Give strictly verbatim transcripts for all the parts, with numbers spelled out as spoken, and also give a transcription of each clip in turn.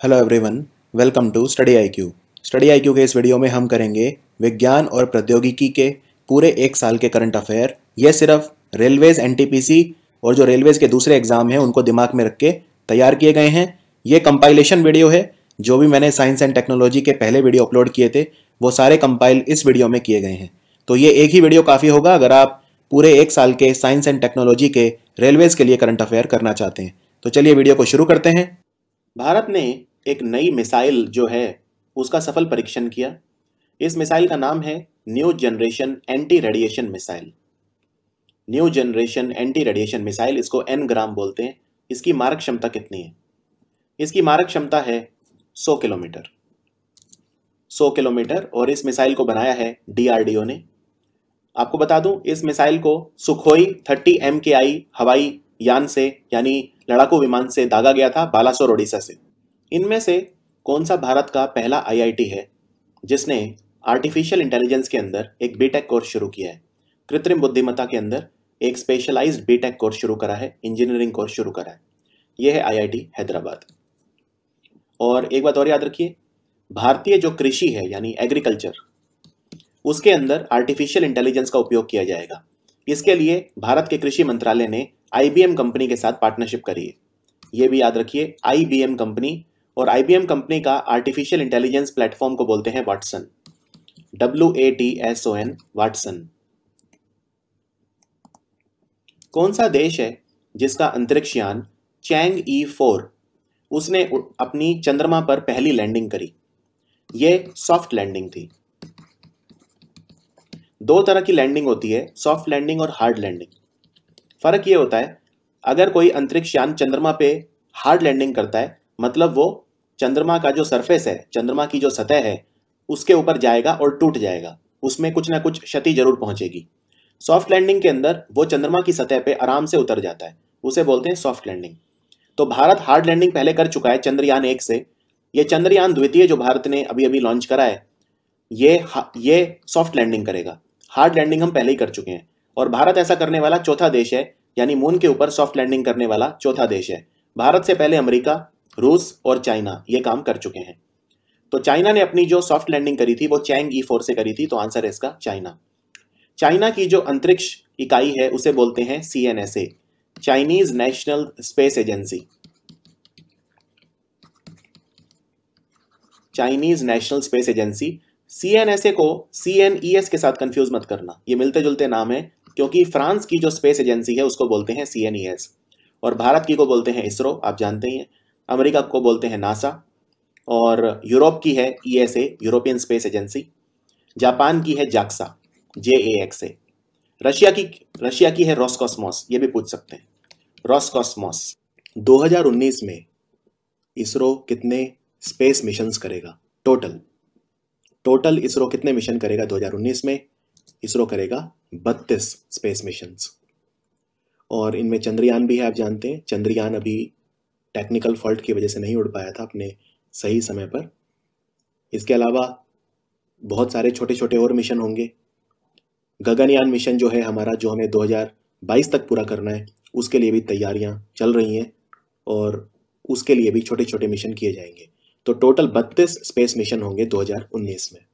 Hello everyone, welcome to study I Q. Study I Q के इस video में हम करेंगे विज्ञान और प्रौद्योगिकी के पूरे एक साल के करंट अफेयर। ये सिर्फ railways N T P C और जो रेलवेज के दूसरे एग्जाम हैं उनको दिमाग में रख के तैयार किए गए हैं। ये कंपाइलेशन वीडियो है। जो भी मैंने साइंस एंड टेक्नोलॉजी के पहले वीडियो अपलोड किए थे वो सारे कंपाइल इस वीडियो में किए गए हैं। तो ये एक ही वीडियो काफ़ी होगा अगर आप पूरे एक साल के साइंस एंड टेक्नोलॉजी के रेलवेज के लिए करंट अफेयर करना चाहते हैं। तो चलिए वीडियो को शुरू करते हैं। भारत ने एक नई मिसाइल जो है उसका सफल परीक्षण किया। इस मिसाइल का नाम है new generation anti radiation missile. New generation anti radiation missile, इसको एन ग्राम बोलते हैं। इसकी मारक क्षमता कितनी है? इसकी मारक क्षमता है सौ किलोमीटर सौ किलोमीटर और इस मिसाइल को बनाया है डी आर डी ओ ने। आपको बता दूं, इस मिसाइल को सुखोई थर्टी एम के आई हवाई यान से यानी लड़ाकू विमान से दागा गया था, बालासोर ओडिशा से। इनमें से कौन सा भारत का पहला आई आई टी है जिसने आर्टिफिशियल इंटेलिजेंस के अंदर एक बीटेक कोर्स शुरू किया है, कृत्रिम बुद्धिमत्ता के अंदर एक स्पेशलाइज्ड बीटेक कोर्स शुरू करा है, इंजीनियरिंग कोर्स शुरू करा है? यह है आई आई टी हैदराबाद। और एक बात और याद रखिए, भारतीय जो कृषि है यानी एग्रीकल्चर, उसके अंदर आर्टिफिशियल इंटेलिजेंस का उपयोग किया जाएगा। इसके लिए भारत के कृषि मंत्रालय ने आई बी एम कंपनी के साथ पार्टनरशिप करी है। यह भी याद रखिए, आई बी एम कंपनी। और आई बी एम कंपनी का आर्टिफिशियल इंटेलिजेंस प्लेटफॉर्म को बोलते हैं Watson, W A T S O N, Watson. कौन सा देश है जिसका अंतरिक्ष यान चैंग ई फोर, उसने अपनी चंद्रमा पर पहली लैंडिंग करी? यह सॉफ्ट लैंडिंग थी। दो तरह की लैंडिंग होती है, सॉफ्ट लैंडिंग और हार्ड लैंडिंग। फर्क यह होता है, अगर कोई अंतरिक्ष यान चंद्रमा पे हार्ड लैंडिंग करता है मतलब वो चंद्रमा का जो सरफेस है, चंद्रमा की जो सतह है, उसके ऊपर जाएगा और टूट जाएगा, उसमें कुछ ना कुछ क्षति जरूर पहुंचेगी। सॉफ्ट लैंडिंग के अंदर वो चंद्रमा की सतह पे आराम से उतर जाता है, उसे बोलते हैं सॉफ्ट लैंडिंग। तो भारत हार्ड लैंडिंग पहले कर चुका है चंद्रयान एक से। ये चंद्रयान द्वितीय जो भारत ने अभी अभी लॉन्च करा है, ये ये सॉफ्ट लैंडिंग करेगा। हार्ड लैंडिंग हम पहले ही कर चुके हैं और भारत ऐसा करने वाला चौथा देश है, यानी मून के ऊपर सॉफ्ट लैंडिंग करने वाला चौथा देश है। भारत से पहले अमेरिका, रूस और चाइना ये काम कर चुके हैं। तो चाइना ने अपनी जो सॉफ्ट लैंडिंग करी थी वो चैंग ई फोर से करी थी, तो आंसर है इसका चाइना। चाइना की जो अंतरिक्ष इकाई है उसे बोलते हैं C N S A, Chinese national space Agency. Chinese national space agency. C N S A को सी एन ई एस के साथ कंफ्यूज मत करना, ये मिलते जुलते नाम है, क्योंकि फ्रांस की जो स्पेस एजेंसी है उसको बोलते हैं सी एन ई एस और भारत की को बोलते हैं इसरो, आप जानते ही हैं। अमेरिका को बोलते हैं नासा और यूरोप की है E S A, European Space Agency. जापान की है JAXA, J A X A. Russia की रशिया की है रोसकॉस्मोस, ये भी पूछ सकते हैं, रोसकॉस्मोस। दो हज़ार उन्नीस में इसरो कितने स्पेस मिशंस करेगा? टोटल टोटल इसरो कितने मिशन करेगा दो हज़ार उन्नीस में? इसरो करेगा बत्तीस स्पेस मिशंस और इनमें चंद्रयान भी है। आप जानते हैं चंद्रयान अभी टेक्निकल फॉल्ट की वजह से नहीं उड़ पाया था अपने सही समय पर। इसके अलावा बहुत सारे छोटे छोटे और मिशन होंगे। गगनयान मिशन जो है हमारा, जो हमें दो हज़ार बाईस तक पूरा करना है, उसके लिए भी तैयारियां चल रही हैं और उसके लिए भी छोटे छोटे मिशन किए जाएंगे। तो टोटल बत्तीस स्पेस मिशन होंगे दो हज़ार उन्नीस में।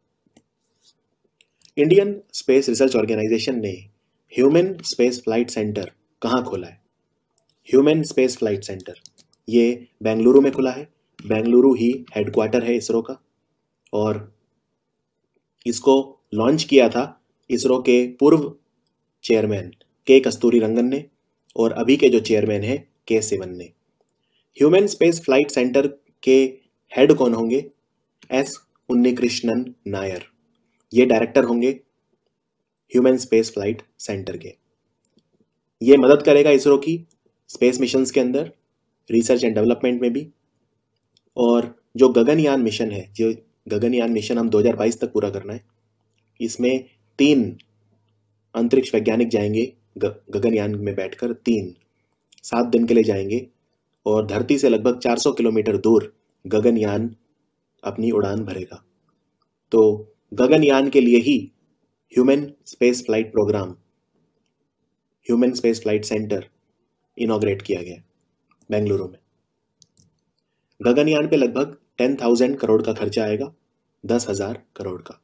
इंडियन स्पेस रिसर्च ऑर्गेनाइजेशन ने ह्यूमन स्पेस फ्लाइट सेंटर कहाँ खोला है? ह्यूमन स्पेस फ्लाइट सेंटर ये बेंगलुरु में खुला है। बेंगलुरु ही हेडक्वार्टर है इसरो का और इसको लॉन्च किया था इसरो के पूर्व चेयरमैन के कस्तूरी रंगन ने और अभी के जो चेयरमैन है के सिवन ने। ह्यूमन स्पेस फ्लाइट सेंटर के हेड कौन होंगे? एस उन्नीकृष्णन नायर, ये डायरेक्टर होंगे ह्यूमन स्पेस फ्लाइट सेंटर के। ये मदद करेगा इसरो की स्पेस मिशंस के अंदर, रिसर्च एंड डेवलपमेंट में भी। और जो गगनयान मिशन है, जो गगनयान मिशन हम दो हज़ार बाईस तक पूरा करना है, इसमें तीन अंतरिक्ष वैज्ञानिक जाएंगे गगनयान में बैठकर, तीन सात दिन के लिए जाएंगे और धरती से लगभग चार सौ किलोमीटर दूर गगनयान अपनी उड़ान भरेगा। तो गगनयान के लिए ही human space flight programme, human space flight centre inaugurate किया गया बेंगलुरु में। गगनयान पे लगभग टेन थाउजेंड करोड़ का खर्चा आएगा, दस हजार करोड़ का।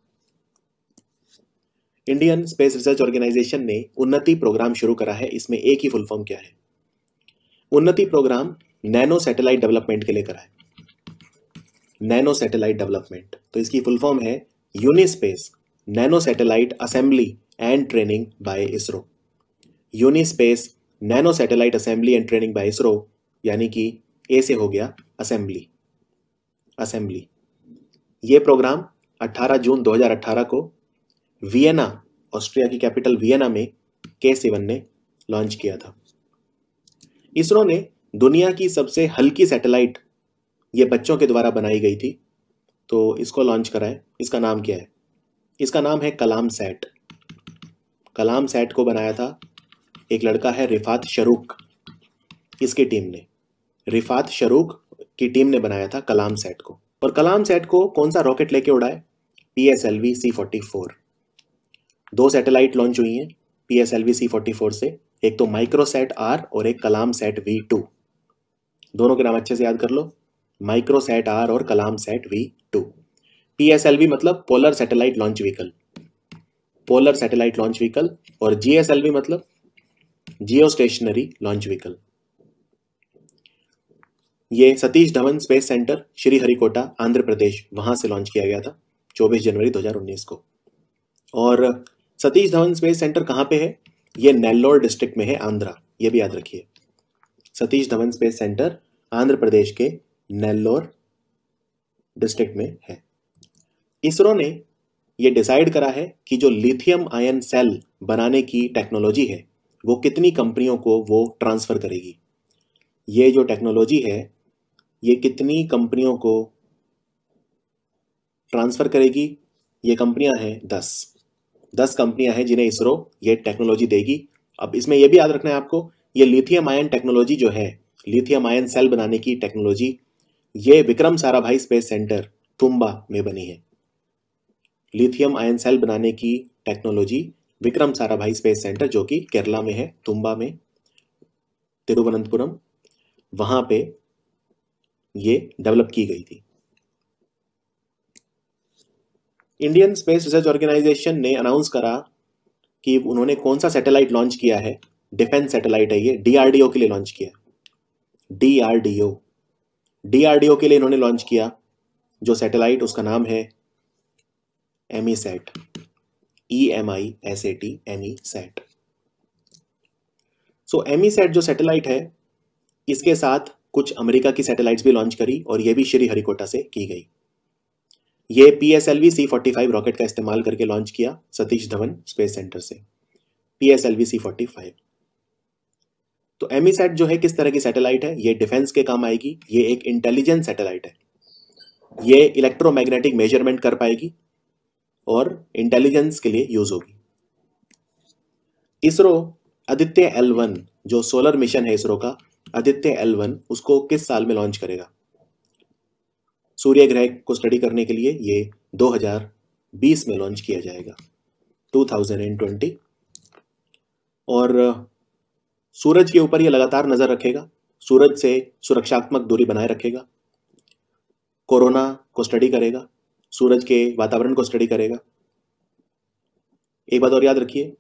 इंडियन स्पेस रिसर्च ऑर्गेनाइजेशन ने उन्नति प्रोग्राम शुरू करा है, इसमें एक ही फुल फॉर्म क्या है? उन्नति प्रोग्राम नैनो सैटेलाइट डेवलपमेंट के लिए करा है, नैनो सैटेलाइट डेवलपमेंट। तो इसकी फुल फॉर्म है UNISPACE nano satellite assembly and training by ISRO. UNISPACE nano satellite assembly and training by ISRO, यानी कि ए से हो गया असेंबली, असेंबली। ये प्रोग्राम अठारह जून दो हज़ार अठारह को वियना, ऑस्ट्रिया की कैपिटल वियना में के सिवन ने लॉन्च किया था। इसरो ने दुनिया की सबसे हल्की सैटेलाइट, ये बच्चों के द्वारा बनाई गई थी, तो इसको लॉन्च करा है। इसका नाम क्या है? इसका नाम है कलाम सैट। कलाम सैट को बनाया था एक लड़का है रिफात शरूक, इसकी टीम ने, रिफात शरूक की टीम ने बनाया था कलाम सैट को। और कलाम सैट को कौन सा रॉकेट लेके उड़ा है? P S L V C forty four. दो सैटेलाइट लॉन्च हुई हैं P S L V C forty four से, एक तो माइक्रोसैट आर और एक कलाम सैट वी टू। दोनों के नाम अच्छे से याद कर लो, माइक्रोसैट आर और Kalam sat V two. P S L V मतलब polar satellite launch vehicle, polar satellite launch vehicle, और जी एस एल वी मतलब जियो स्टेशनरी लॉन्च व्हीकल। ये सतीश धवन स्पेस सेंटर श्रीहरिकोटा आंध्र प्रदेश, वहां से लॉन्च किया गया था चौबीस जनवरी दो हज़ार उन्नीस को। और सतीश धवन स्पेस सेंटर कहां पे है? ये नेल्लोर डिस्ट्रिक्ट में है, आंध्रा, ये भी याद रखिए। सतीश धवन स्पेस सेंटर आंध्र प्रदेश के नेल्लोर डिस्ट्रिक्ट में है। इसरो ने ये डिसाइड करा है कि जो लिथियम आयन सेल बनाने की टेक्नोलॉजी है वो कितनी कंपनियों को वो ट्रांसफर करेगी। ये जो टेक्नोलॉजी है ये कितनी कंपनियों को ट्रांसफर करेगी? ये कंपनियां हैं दस, दस कंपनियां हैं जिन्हें इसरो ये टेक्नोलॉजी देगी। अब इसमें यह भी याद रखना है आपको, ये लिथियम आयन टेक्नोलॉजी जो है, लिथियम आयन सेल बनाने की टेक्नोलॉजी, ये विक्रम साराभाई स्पेस सेंटर तुम्बा में बनी है। लिथियम आयन सेल बनाने की technology Vikram Sarabhai space centre, जो कि केरला में है, तुम्बा में, तिरुवनंतपुरम, वहां पे ये डेवलप की गई थी। इंडियन स्पेस रिसर्च ऑर्गेनाइजेशन ने अनाउंस करा कि उन्होंने कौन सा सैटेलाइट लॉन्च किया है। डिफेंस सैटेलाइट है ये, डी आर डी ओ के लिए लॉन्च किया, D R D O, D R D O के लिए इन्होंने लॉन्च किया जो सैटेलाइट, उसका नाम है EMISAT, E M I S A T, EMISAT. So EMISAT जो सैटेलाइट है, इसके साथ कुछ अमेरिका की सैटेलाइट्स भी लॉन्च करी और ये भी श्रीहरिकोटा से की गई। ये P S L V C forty five rocket का इस्तेमाल करके लॉन्च किया सतीश धवन स्पेस सेंटर से, P S L V C forty five. तो एमीसैट जो है किस तरह की सैटेलाइट है? ये डिफेंस के काम आएगी। ये एक इंटेलिजेंस सैटेलाइट है, ये इलेक्ट्रोमैग्नेटिक मेजरमेंट कर पाएगी और इंटेलिजेंस के लिए यूज होगी। इसरो आदित्य एल वन जो सोलर मिशन है इसरो का, आदित्य एल वन, उसको किस साल में लॉन्च करेगा? सूर्य ग्रह को स्टडी करने के लिए ये दो हज़ार बीस में लॉन्च किया जाएगा, दो हज़ार बीस। और सूरज के ऊपर ये लगातार नजर रखेगा, सूरज से सुरक्षात्मक दूरी बनाए रखेगा, कोरोना को स्टडी करेगा, सूरज के वातावरण को स्टडी करेगा। एक बात और याद रखिए,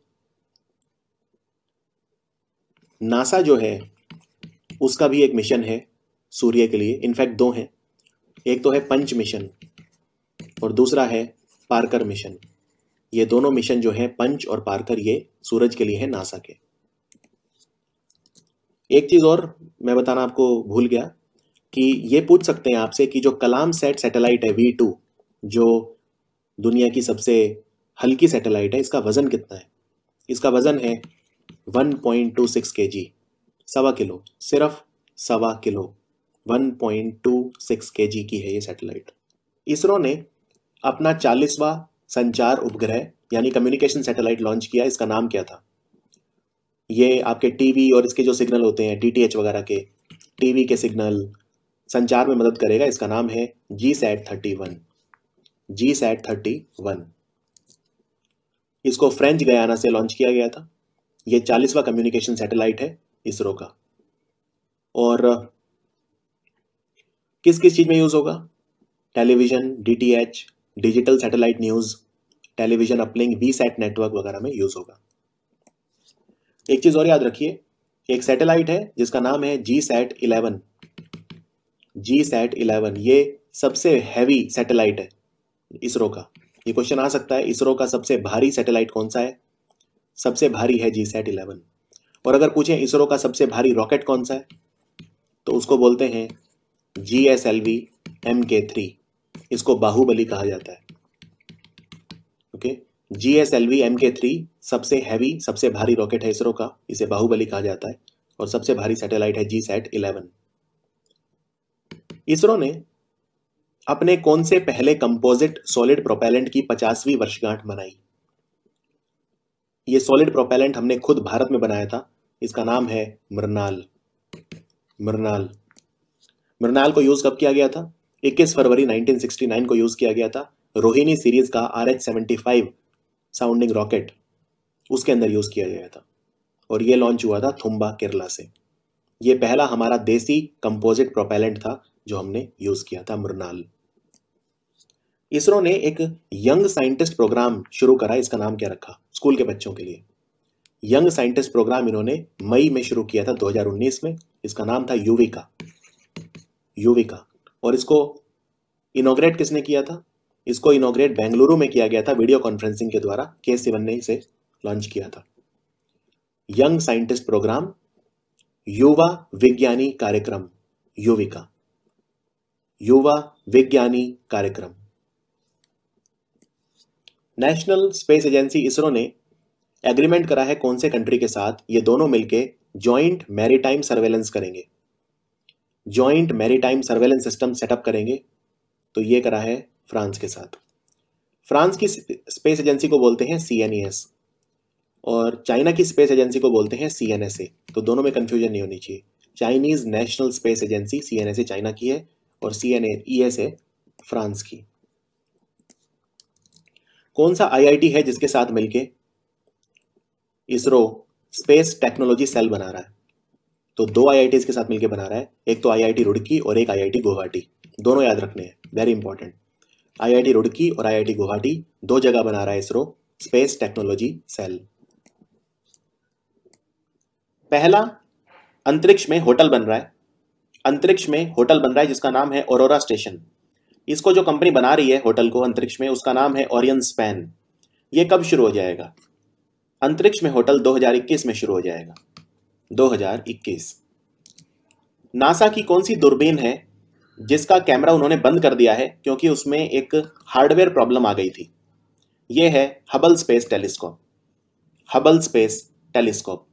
नासा जो है उसका भी एक मिशन है सूर्य के लिए, इनफैक्ट दो हैं, एक तो है पंच मिशन और दूसरा है पार्कर मिशन। ये दोनों मिशन जो है पंच और पार्कर, ये सूरज के लिए है, नासा के। एक चीज और मैं बताना आपको भूल गया कि ये पूछ सकते हैं आपसे कि जो कलाम सैट सैटेलाइट है वी टू, जो दुनिया की सबसे हल्की सैटेलाइट है, इसका वजन कितना है? इसका वजन है one point two six KG, सवा किलो, सिर्फ सवा किलो, one point two six KG की है ये सैटेलाइट। इसरो ने अपना चालीसवां संचार उपग्रह यानी कम्युनिकेशन सैटेलाइट लॉन्च किया। इसका नाम क्या था? ये आपके टीवी और इसके जो सिग्नल होते हैं, डी टी एच वगैरह के टीवी के सिग्नल संचार में मदद करेगा। इसका नाम है G sat thirty one, G sat thirty one. इसको फ्रेंच गयाना से लॉन्च किया गया था। ये चालीसवां कम्युनिकेशन सैटेलाइट है इसरो का। और किस किस चीज में यूज होगा? Television, DTH, digital satellite news, television uplink, VSAT network वगैरह में यूज होगा। एक चीज और याद रखिए, एक सैटेलाइट है जिसका नाम है G sat eleven. G sat eleven ये सबसे हैवी सैटेलाइट है इसरो का। ये क्वेश्चन आ सकता है, इसरो का सबसे भारी सैटेलाइट कौन सा है? सबसे भारी है जी सैट इलेवन। और अगर पूछें इसरो का सबसे भारी रॉकेट कौन सा है, तो उसको बोलते हैं G S L V M K three. इसको बाहुबली कहा जाता है। Okay, G S L V M K three सबसे हैवी, सबसे भारी रॉकेट है इसरो का, इसे बाहुबली कहा जाता है। और सबसे भारी सैटेलाइट है जी सैट इलेवन। इसरो ने अपने कौन से पहले कंपोजिट सॉलिड प्रोपेलेंट की पचासवीं वर्षगांठ मनाई? ये सॉलिड प्रोपेलेंट हमने खुद भारत में बनाया था, इसका नाम है मृणाल। मृणाल मृणाल को यूज कब किया गया था? इक्कीस फरवरी नाइनटीन सिक्सटी नाइन को यूज किया गया था। रोहिणी सीरीज का R H seventy five sounding rocket, उसके अंदर यूज किया गया था और ये लॉन्च हुआ था थुम्बा केरला से। ये पहला हमारा देसी कंपोजिट प्रोपेलेंट था जो हमने यूज किया था, मृणाल। इसरो ने एक यंग साइंटिस्ट प्रोग्राम शुरू करा, इसका नाम क्या रखा? स्कूल के बच्चों के लिए यंग साइंटिस्ट प्रोग्राम इन्होंने मई में शुरू किया था दो हज़ार उन्नीस में। इसका नाम था युविका। युविका और इसको इनॉग्रेट किसने किया था? इसको इनॉग्रेट बेंगलुरु में किया गया था वीडियो कॉन्फ्रेंसिंग के द्वारा। के सिवन ने इसे लॉन्च किया था। यंग साइंटिस्ट प्रोग्राम, युवा विज्ञानी कार्यक्रम, युविका, युवा विज्ञानी कार्यक्रम। नेशनल स्पेस एजेंसी इसरो ने एग्रीमेंट करा है कौन से कंट्री के साथ? ये दोनों मिलके जॉइंट मैरीटाइम सर्वेलेंस करेंगे, joint maritime surveillance system setup करेंगे। तो ये करा है फ्रांस के साथ। फ्रांस की स्पेस एजेंसी को बोलते हैं सी एन ई एस और चाइना की स्पेस एजेंसी को बोलते हैं सी एन एस ए। तो दोनों में कंफ्यूजन नहीं होनी चाहिए। Chinese national space agency C N S A China की है और C N E S A France की। कौन सा आई आई टी है जिसके साथ मिलके इसरो स्पेस टेक्नोलॉजी सेल बना रहा है? तो दो आई आई टी के साथ मिलकर बना रहा है, एक तो आई आई टी रुड़की और एक आई आई टी गुवाहाटी। दोनों याद रखने हैं, very important. I I T Roorkee और आई आई टी गुवाहाटी दो जगह बना रहा है इसरो स्पेस टेक्नोलॉजी सेल। पहला अंतरिक्ष में होटल बन रहा है, अंतरिक्ष में होटल बन रहा है जिसका नाम है ऑरोरा स्टेशन। इसको जो कंपनी बना रही है होटल को अंतरिक्ष में, उसका नाम है ओरियन स्पैन। ये कब शुरू हो जाएगा? अंतरिक्ष में होटल दो हज़ार इक्कीस में शुरू हो जाएगा, दो हज़ार इक्कीस। नासा की कौन सी दूरबीन है जिसका कैमरा उन्होंने बंद कर दिया है क्योंकि उसमें एक हार्डवेयर प्रॉब्लम आ गई थी? यह है Hubble space telescope, Hubble space telescope.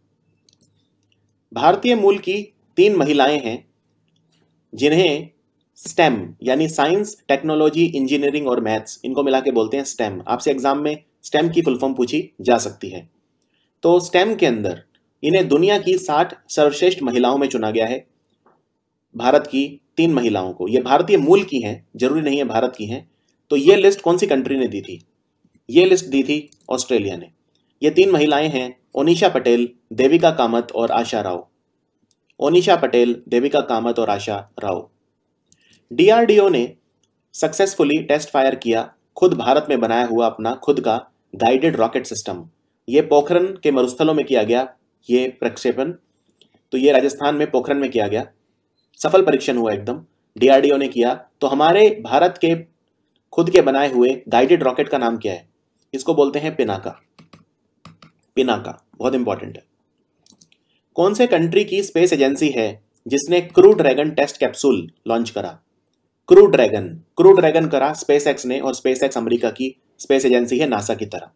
भारतीय मूल की तीन महिलाएं हैं जिन्हें स्टेम यानी साइंस, टेक्नोलॉजी, इंजीनियरिंग और मैथ्स, इनको मिला के बोलते हैं स्टेम। आपसे एग्जाम में स्टेम की फुल फॉर्म पूछी जा सकती है। तो स्टेम के अंदर इन्हें दुनिया की साठ सर्वश्रेष्ठ महिलाओं में चुना गया है। भारत की तीन महिलाओं को, ये भारतीय मूल की हैं, जरूरी नहीं है भारत की हैं। तो ये लिस्ट कौन सी कंट्री ने दी थी? ये लिस्ट दी थी ऑस्ट्रेलिया ने। ये तीन महिलाएं हैं ओनिशा पटेल, देविका कामत और आशा राव। ओनिशा पटेल, देविका कामत और Asha Rao. D R D O ने सक्सेसफुली टेस्ट फायर किया खुद भारत में बनाया हुआ अपना खुद का गाइडेड रॉकेट सिस्टम। ये पोखरन के मरुस्थलों में किया गया ये प्रक्षेपण। तो ये राजस्थान में पोखरन में किया गया, सफल परीक्षण हुआ एकदम, डी आर डी ओ ने किया। तो हमारे भारत के खुद के बनाए हुए गाइडेड रॉकेट का नाम क्या है? इसको बोलते हैं पिनाका। पिनाका बहुत इंपॉर्टेंट है। कौन से कंट्री की स्पेस एजेंसी है जिसने crew dragon test capsule launch करा? क्रू ड्रैगन क्रू ड्रैगन करा स्पेस एक्स ने, और स्पेस एक्स अमेरिका की स्पेस एजेंसी है नासा की तरह।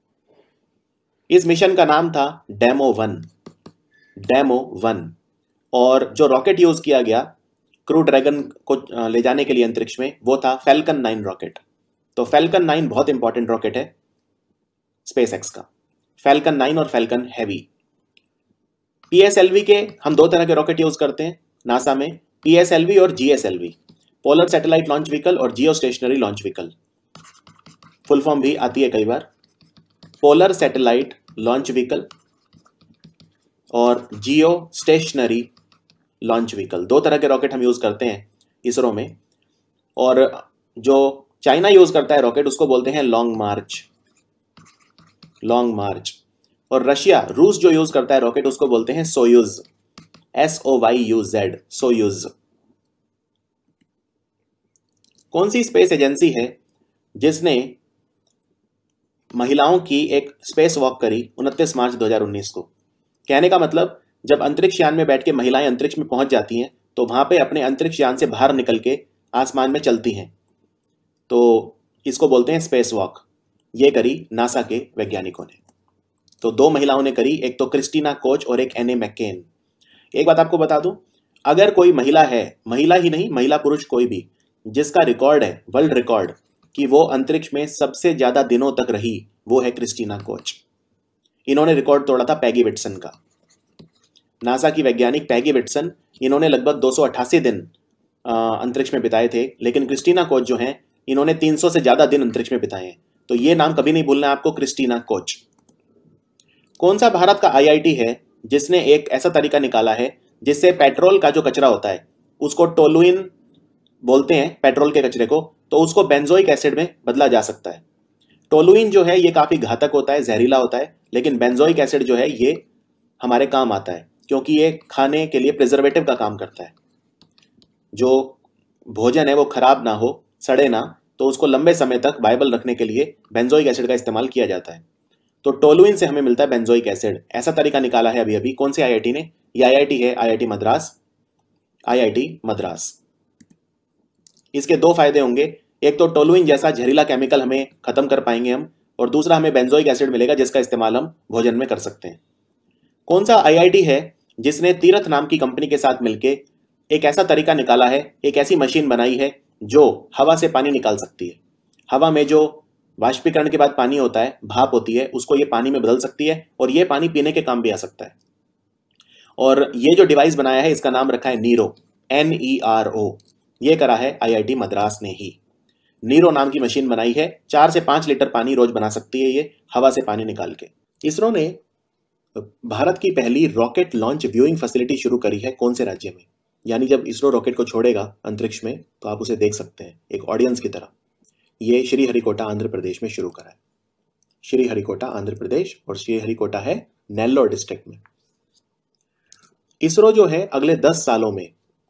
इस मिशन का नाम था डेमो वन, डेमो वन। और जो रॉकेट यूज किया गया क्रू ड्रैगन को ले जाने के लिए अंतरिक्ष में, वो था फैल्कन नाइन रॉकेट। तो फैल्कन नाइन बहुत इंपॉर्टेंट रॉकेट है स्पेस एक्स का, फैल्कन नाइन और Falcon heavy. P S L V के हम दो तरह के रॉकेट यूज करते हैं नासा में, पी एस एल वी और G S L V, polar satellite launch vehicle और geo stationary launch vehicle. Full form भी आती है कई बार, पोलर सैटेलाइट लॉन्च व्हीकल और जियो स्टेशनरी लॉन्च व्हीकल। दो तरह के रॉकेट हम यूज करते हैं। इसरो में। और जो चाइना यूज करता है रॉकेट उसको बोलते हैं लॉन्ग मार्च, लॉन्ग मार्च। और रशिया, रूस जो यूज करता है रॉकेट उसको बोलते हैं Soyuz, S O Y U Z, Soyuz. कौन सी स्पेस एजेंसी है जिसने महिलाओं की एक स्पेस वॉक करी उनतीस मार्च दो हज़ार उन्नीस को? कहने का मतलब जब अंतरिक्ष यान में बैठ के महिलाएं अंतरिक्ष में पहुंच जाती हैं तो वहां पे अपने अंतरिक्ष यान से बाहर निकल के आसमान में चलती हैं, तो इसको बोलते हैं स्पेस वॉक। ये करी नासा के वैज्ञानिकों ने। तो दो महिलाओं ने करी, एक तो क्रिस्टीना कोच और एक एने मैकेन। एक बात आपको बता दूं, अगर कोई महिला है, महिला ही नहीं महिला पुरुष कोई भी, जिसका रिकॉर्ड है वर्ल्ड रिकॉर्ड कि वो अंतरिक्ष में सबसे ज्यादा दिनों तक रही, वो है क्रिस्टीना कोच। इन्होंने रिकॉर्ड तोड़ा था पैगी विटसन का। नासा की वैज्ञानिक पैगी विटसन, इन्होंने लगभग दो सौ अट्ठासी दिन अंतरिक्ष में बिताए थे, लेकिन क्रिस्टीना कोच जो हैं इन्होंने तीन सौ से ज्यादा दिन अंतरिक्ष में बिताए हैं। तो ये नाम कभी नहीं भूलना है आपको, क्रिस्टीना कोच। कौन सा भारत का आई आई टी है जिसने एक ऐसा तरीका निकाला है जिससे पेट्रोल का जो कचरा होता है उसको टोलुइन बोलते हैं, पेट्रोल के कचरे को, तो उसको बेंजोइक एसिड में बदला जा सकता है। टोलुइन जो है ये काफी घातक होता है, जहरीला होता है, लेकिन बेंजोइक एसिड जो है ये हमारे काम आता है क्योंकि ये खाने के लिए प्रिजर्वेटिव का काम करता है। जो भोजन है वो खराब ना हो, सड़े ना, तो उसको लंबे समय तक वायबल रखने के लिए बेंजोइक एसिड का इस्तेमाल किया जाता है। तो टोलुइन से हमें मिलता है बेंजोइक एसिड। ऐसा तरीका निकाला है अभी अभी कौन से आई आई टी ने? ये आई आई टी है I I T Madras, I I T Madras. इसके दो फायदे होंगे, एक तो टोलुइन जैसा जहरीला केमिकल हमें खत्म कर पाएंगे हम, और दूसरा हमें बेंजोइक एसिड मिलेगा जिसका इस्तेमाल हम भोजन में कर सकते हैं। कौन सा आई आई टी है जिसने तीरथ नाम की कंपनी के साथ मिलकर एक ऐसा तरीका निकाला है, एक ऐसी मशीन बनाई है जो हवा से पानी निकाल सकती है? हवा में जो वाष्पीकरण के बाद पानी होता है, भाप होती है, उसको ये पानी में बदल सकती है और ये पानी पीने के काम भी आ सकता है। और ये जो डिवाइस बनाया है इसका नाम रखा है NERO, N E R O. ये करा है आई आई टी मद्रास ने ही। नीरो नाम की मशीन बनाई है, चार से पांच लीटर पानी रोज बना सकती है ये हवा से पानी निकाल के। इसरो ने भारत की पहली रॉकेट लॉन्च व्यूइंग फैसिलिटी शुरू करी है कौन से राज्य में? यानी जब इसरो रॉकेट को छोड़ेगा अंतरिक्ष में तो आप उसे देख सकते हैं एक ऑडियंस की तरह। ये श्रीहरिकोटा आंध्र प्रदेश में शुरू करा है, श्रीहरिकोटा आंध्र प्रदेश, और श्रीहरिकोटा है नेल्लोर डिस्ट्रिक्ट में। इसरो जो है अगले दस सालों में,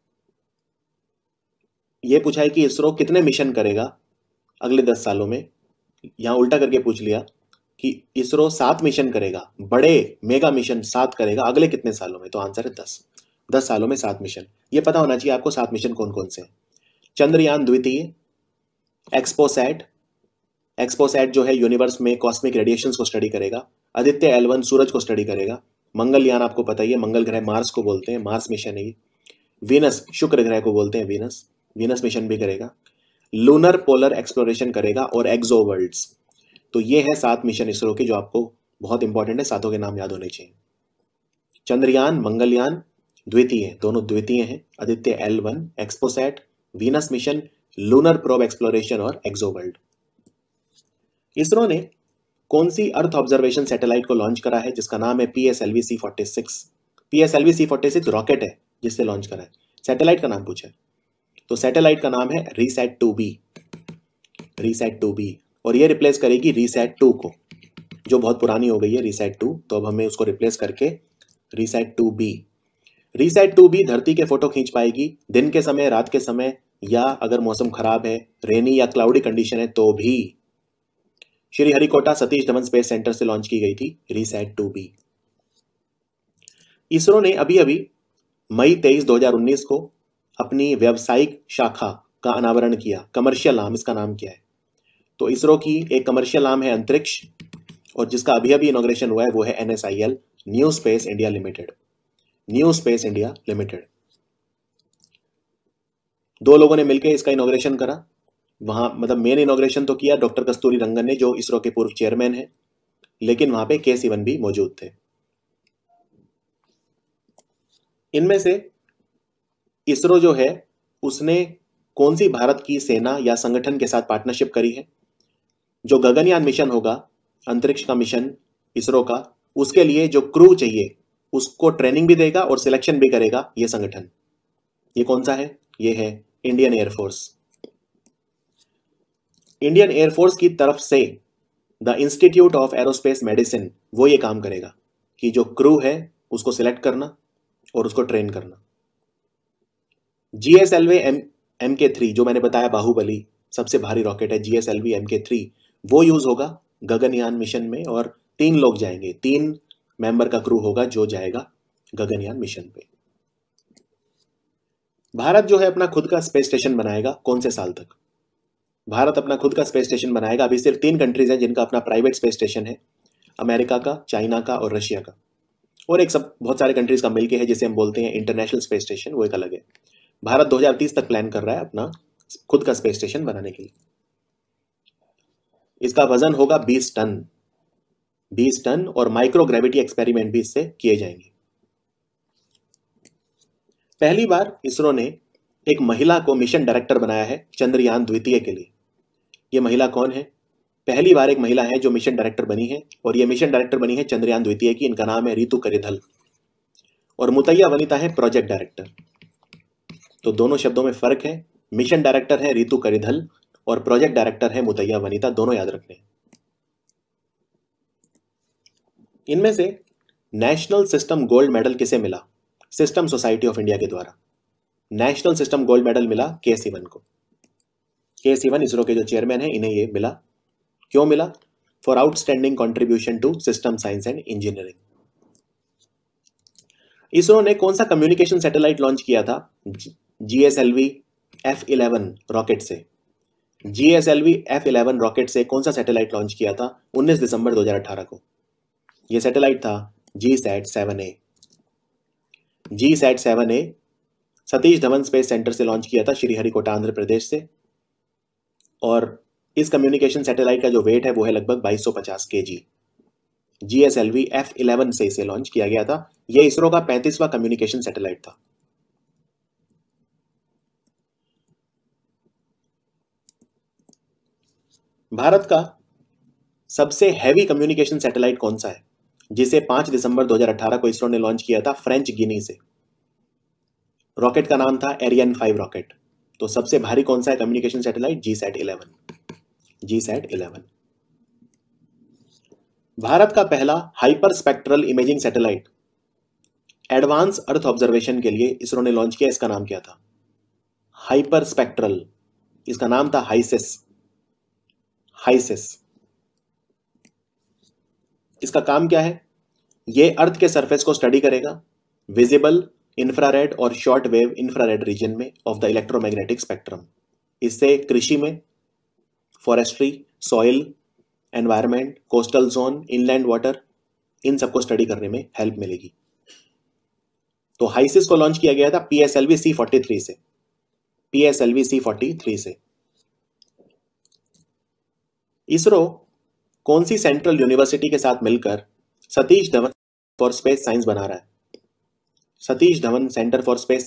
यह पूछा है कि इसरो कितने मिशन करेगा अगले दस सालों में। यहां उल्टा करके पूछ लिया कि इसरो सात मिशन करेगा, बड़े मेगा मिशन सात करेगा अगले कितने सालों में, तो आंसर है दस। दस सालों में सात मिशन। ये पता होना चाहिए आपको सात मिशन कौन कौन से हैं। चंद्रयान द्वितीय, एक्सपोसैट, एक्सपोसैट जो है यूनिवर्स में कॉस्मिक रेडिएशंस को स्टडी करेगा। आदित्य एल वन सूरज को स्टडी करेगा। मंगलयान आपको पता ही है, मंगल ग्रह मार्स को बोलते हैं, मार्स मिशन है ये। वीनस, शुक्र ग्रह को बोलते हैं वीनस, वीनस मिशन भी करेगा। लूनर पोलर एक्सप्लोरेशन करेगा और एक्सो वर्ल्ड्स। तो ये है सात मिशन इसरो के जो आपको बहुत इंपॉर्टेंट है, सातों के नाम याद होने चाहिए। चंद्रयान, मंगलयान द्वितीय, दोनों द्वितीय हैं। Aditya L one, XPoSat, Venus mission, lunar probe exploration और एक्सो वर्ल्ड। इसरो ने कौन सी अर्थ ऑब्जर्वेशन सैटेलाइट को लॉन्च करा है जिसका नाम है P S L V C forty six? P S L V C forty six rocket है जिससे लॉन्च करा है। सैटेलाइट का नाम पूछा है तो सैटेलाइट का नाम है RISAT two B, RISAT two B, और ये रिप्लेस करेगी रीसैट टू को जो बहुत पुरानी हो गई है रीसैट टू, तो अब हमें उसको रिप्लेस करके RISAT two B. RISAT two B धरती के फोटो खींच पाएगी दिन के समय, रात के समय, या अगर मौसम खराब है, रेनी या क्लाउडी कंडीशन है तो भी। श्रीहरिकोटा सतीश धवन स्पेस सेंटर से लॉन्च की गई थी रीसैट टू बी। इसरो ने अभी अभी मई तेईस दो हजार उन्नीस को अपनी व्यावसायिक शाखा का अनावरण किया। कमर्शियल आर्म, इसका नाम क्या है? तो इसरो की एक कमर्शियल आर्म है अंतरिक्ष, और जिसका अभी अभी इनॉग्रेशन हुआ है वो है N S I L, new space India limited, new space India limited. दो लोगों ने मिलकर इसका इनॉग्रेशन करा। वहां मतलब मेन इनॉग्रेशन तो किया डॉक्टर कस्तूरी रंगन ने जो इसरो के पूर्व चेयरमैन हैं, लेकिन वहां पे के सिवन भी मौजूद थे। इनमें से इसरो जो है उसने कौन सी भारत की सेना या संगठन के साथ पार्टनरशिप करी है? जो गगनयान मिशन होगा, अंतरिक्ष का मिशन इसरो का, उसके लिए जो क्रू चाहिए उसको ट्रेनिंग भी देगा और सिलेक्शन भी करेगा ये संगठन। ये कौन सा है? ये है इंडियन एयरफोर्स। इंडियन एयरफोर्स की तरफ से the institute of aerospace medicine वो ये काम करेगा कि जो क्रू है उसको सिलेक्ट करना और उसको ट्रेन करना। GSLV M M K three जो मैंने बताया बाहुबली सबसे भारी रॉकेट है, जीएसएलवी एम के थ्री वो यूज होगा गगनयान मिशन में और तीन लोग जाएंगे, तीन मेंबर का क्रू होगा जो जाएगा गगनयान मिशन पे। भारत जो है अपना खुद का स्पेस स्टेशन बनाएगा। कौन से साल तक भारत अपना खुद का स्पेस स्टेशन बनाएगा? अभी सिर्फ तीन कंट्रीज हैं जिनका अपना प्राइवेट स्पेस स्टेशन है, अमेरिका का, चाइना का और रशिया का, और एक सब बहुत सारे कंट्रीज का मिलके है जिसे हम बोलते हैं इंटरनेशनल स्पेस स्टेशन, वो एक अलग है। भारत दो हज़ार तीस तक प्लान कर रहा है अपना खुद का स्पेस स्टेशन बनाने के लिए। इसका वजन होगा बीस टन बीस टन और माइक्रो ग्रेविटी एक्सपेरिमेंट भी इससे किए जाएंगे। पहली बार इसरो ने एक महिला को मिशन डायरेक्टर बनाया है चंद्रयान द्वितीय के लिए। यह महिला कौन है? पहली बार एक महिला है जो मिशन डायरेक्टर बनी है और यह मिशन डायरेक्टर बनी है चंद्रयान द्वितीय की। इनका नाम है रितु करिधल और मुतैया वनिता है प्रोजेक्ट डायरेक्टर। तो दोनों शब्दों में फर्क है, मिशन डायरेक्टर है रितु करिधल और प्रोजेक्ट डायरेक्टर है मुतैया वनिता, दोनों याद रखने। इनमें से नेशनल सिस्टम गोल्ड मेडल किसे मिला? सिस्टम सोसाइटी ऑफ इंडिया के द्वारा नेशनल सिस्टम गोल्ड मेडल मिला के सिवन को। के सिवन इसरो के जो चेयरमैन है, इन्हें ये मिला। क्यों मिला? For outstanding contribution to system science and engineering. ISRO ने कौन सा कम्युनिकेशन सैटेलाइट लॉन्च किया था जीएसएलवी एफ इलेवन रॉकेट से? जीएसएलवी एफ इलेवन रॉकेट से कौन सा सैटेलाइट लॉन्च किया था उन्नीस दिसंबर दो हज़ार अठारह को? यह सैटेलाइट था G sat seven A. G sat seven A Satish Dhawan space centre से लॉन्च किया था, श्रीहरिकोटा आंध्र प्रदेश से। और इस कम्युनिकेशन सैटेलाइट का जो वेट है वो है लगभग बाईस सौ पचास केजी। जीएसएलवी एफ इलेवन से इसे लॉन्च किया गया था। यह इसरो का पैंतीसवां कम्युनिकेशन सैटेलाइट था। भारत का सबसे हैवी कम्युनिकेशन सैटेलाइट कौन सा है जिसे पांच दिसंबर दो हज़ार अठारह को इसरो ने लॉन्च किया था फ्रेंच गिनी से? रॉकेट का नाम था एरियन फाइव रॉकेट। तो सबसे भारी कौन सा है communication satellite? G sat eleven. G sat eleven. भारत का पहला hyper spectral imaging satellite advance earth observation के लिए इसरो ने लॉन्च किया। इसका नाम क्या था? Hyper spectral. इसका नाम था हाइसिस। हाइसिस। इसका काम क्या है? यह अर्थ के सरफेस को स्टडी करेगा विजिबल, इंफ्रारेड और शॉर्ट वेव इंफ्रारेड रीजन में ऑफ द इलेक्ट्रोमैग्नेटिक स्पेक्ट्रम। इससे कृषि में, forestry, soil, environment, coastal zone, inland water, इन सबको स्टडी करने में हेल्प मिलेगी। तो हाइसिस को लॉन्च किया गया था पीएसएलवी सी फोर्टी थ्री से। पीएसएलवी सी फोर्टी थ्री से। इसरो कौन सी सेंट्रल यूनिवर्सिटी के साथ मिलकर Satish Dhawan for space science बना रहा है? Satish Dhawan centre for space.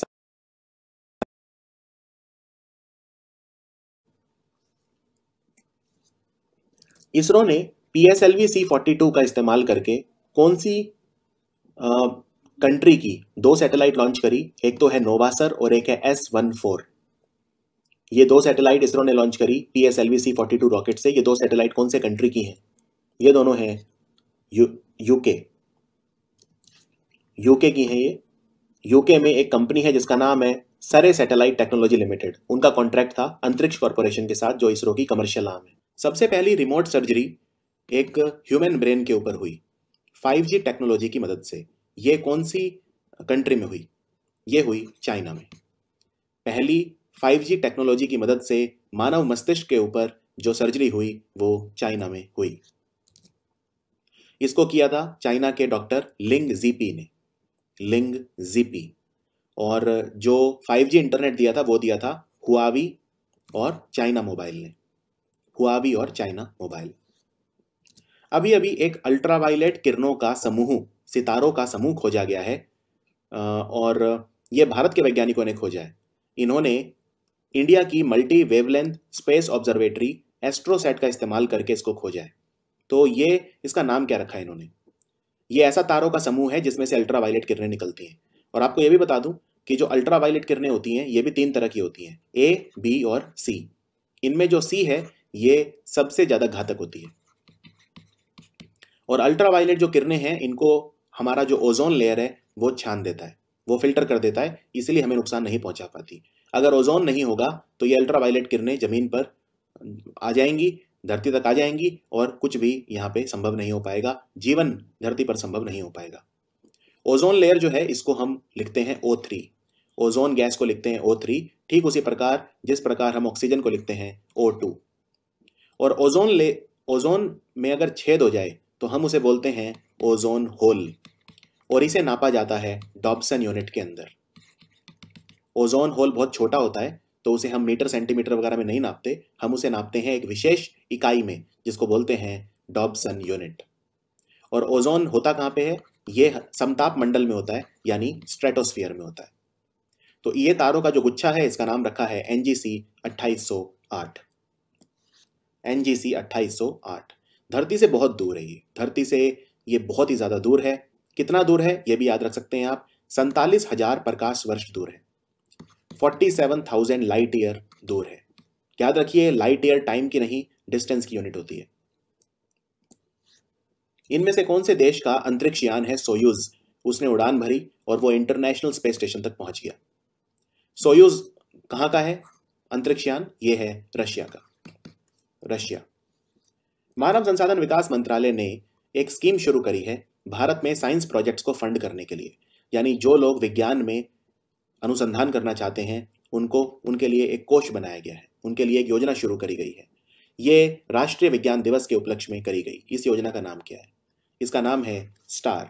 ISRO ने पीएसएलवी सी फोर्टी टू का इस्तेमाल करके कौन सी कंट्री की दो सैटेलाइट लॉन्च करी? एक तो है नोवासर और एक है एस वन फोर। ये दो सैटेलाइट इसरो ने लॉन्च करी PSLV C forty two rocket से। ये दो सैटेलाइट कौन से कंट्री की हैं? ये दोनों हैं यू यूके यूके की हैं। ये यूके में एक कंपनी है जिसका नाम है सरे सैटेलाइट टेक्नोलॉजी लिमिटेड। उनका कॉन्ट्रैक्ट था अंतरिक्ष कॉर्पोरेशन के साथ, जो इसरो की कमर्शियल आर्म है। सबसे पहली रिमोट सर्जरी एक ह्यूमन ब्रेन के ऊपर हुई फाइव जी टेक्नोलॉजी की मदद से। ये कौन सी कंट्री में हुई? ये हुई चाइना में। पहली फाइव जी टेक्नोलॉजी की मदद से मानव मस्तिष्क के ऊपर जो सर्जरी हुई वो चाइना में हुई। इसको किया था चाइना के डॉक्टर लिंग जीपी ने। लिंग जीपी। और जो फाइव जी इंटरनेट दिया था वो दिया था हुआवी और चाइना मोबाइल ने। हुआवी और चाइना मोबाइल। अभी अभी एक अल्ट्रावायलेट किरणों का समूह, सितारों का समूह खोजा गया है और यह भारत के वैज्ञानिकों ने खोजा है। इन्होंने इंडिया की multi wavelength space observatory AstroSat का इस्तेमाल करके इसको खोजा है। तो ये इसका नाम क्या रखा है इन्होंने? ये ऐसा तारों का समूह है जिसमें से अल्ट्रावायलेट किरणें निकलती हैं। और आपको ये भी बता दूं, कि जो अल्ट्रावायलेट किरणें होती हैं ये भी तीन तरह की होती हैं, ए, बी और सी। इनमें जो सी है ये सबसे ज्यादा घातक होती है। और अल्ट्रावायलेट जो किरणें हैं इनको हमारा जो ओजोन लेयर है वो छान देता है, वो फिल्टर कर देता है, इसलिए हमें नुकसान नहीं पहुंचा पाती। अगर ओजोन नहीं होगा तो ये अल्ट्रावायलेट किरणें जमीन पर आ जाएंगी, धरती तक आ जाएंगी और कुछ भी यहाँ पे संभव नहीं हो पाएगा, जीवन धरती पर संभव नहीं हो पाएगा। ओजोन लेयर जो है इसको हम लिखते हैं ओ थ्री, ओजोन गैस को लिखते हैं ओ थ्री, ठीक उसी प्रकार जिस प्रकार हम ऑक्सीजन को लिखते हैं ओ टू। और ओजोन ले ओजोन में अगर छेद हो जाए तो हम उसे बोलते हैं ओजोन होल, और इसे नापा जाता है डॉब्सन यूनिट के अंदर। ओजोन होल बहुत छोटा होता है तो उसे हम मीटर सेंटीमीटर वगैरह में नहीं नापते, हम उसे नापते हैं एक विशेष इकाई में जिसको बोलते हैं डॉब्सन यूनिट। और ओजोन होता कहाँ पे है? ये समताप मंडल में होता है, यानी स्ट्रेटोस्फीयर में होता है। तो ये तारों का जो गुच्छा है इसका नाम रखा है एन जी सी अट्ठाईस सौ आठ। एन जी सी अट्ठाईस सौ आठ धरती से बहुत दूर है, ये धरती से ये बहुत ही ज्यादा दूर है। कितना दूर है ये भी याद रख सकते हैं आप, सैंतालीस हजार प्रकाश वर्ष दूर है, सैंतालीस हज़ार लाइट ईयर दूर है। याद रखिए लाइट ईयर टाइम की नहीं, डिस्टेंस की यूनिट होती है। इनमें से कौन से देश का अंतरिक्ष यान है सोयूज? उसने उड़ान भरी और वो इंटरनेशनल स्पेस स्टेशन तक पहुंच गया। सोयूज कहां का है अंतरिक्ष यान? ये है रशिया का, रशिया। मानव संसाधन विकास मंत्रालय ने एक स्कीम शुरू करी है भारत में साइंस प्रोजेक्ट्स को फंड करने के लिए, यानी जो लोग विज्ञान में अनुसंधान करना चाहते हैं उनको उनके लिए एक कोष बनाया गया है, उनके लिए एक योजना शुरू करी गई है। ये राष्ट्रीय विज्ञान दिवस के उपलक्ष्य में करी गई। इस योजना का नाम क्या है? इसका नाम है स्टार।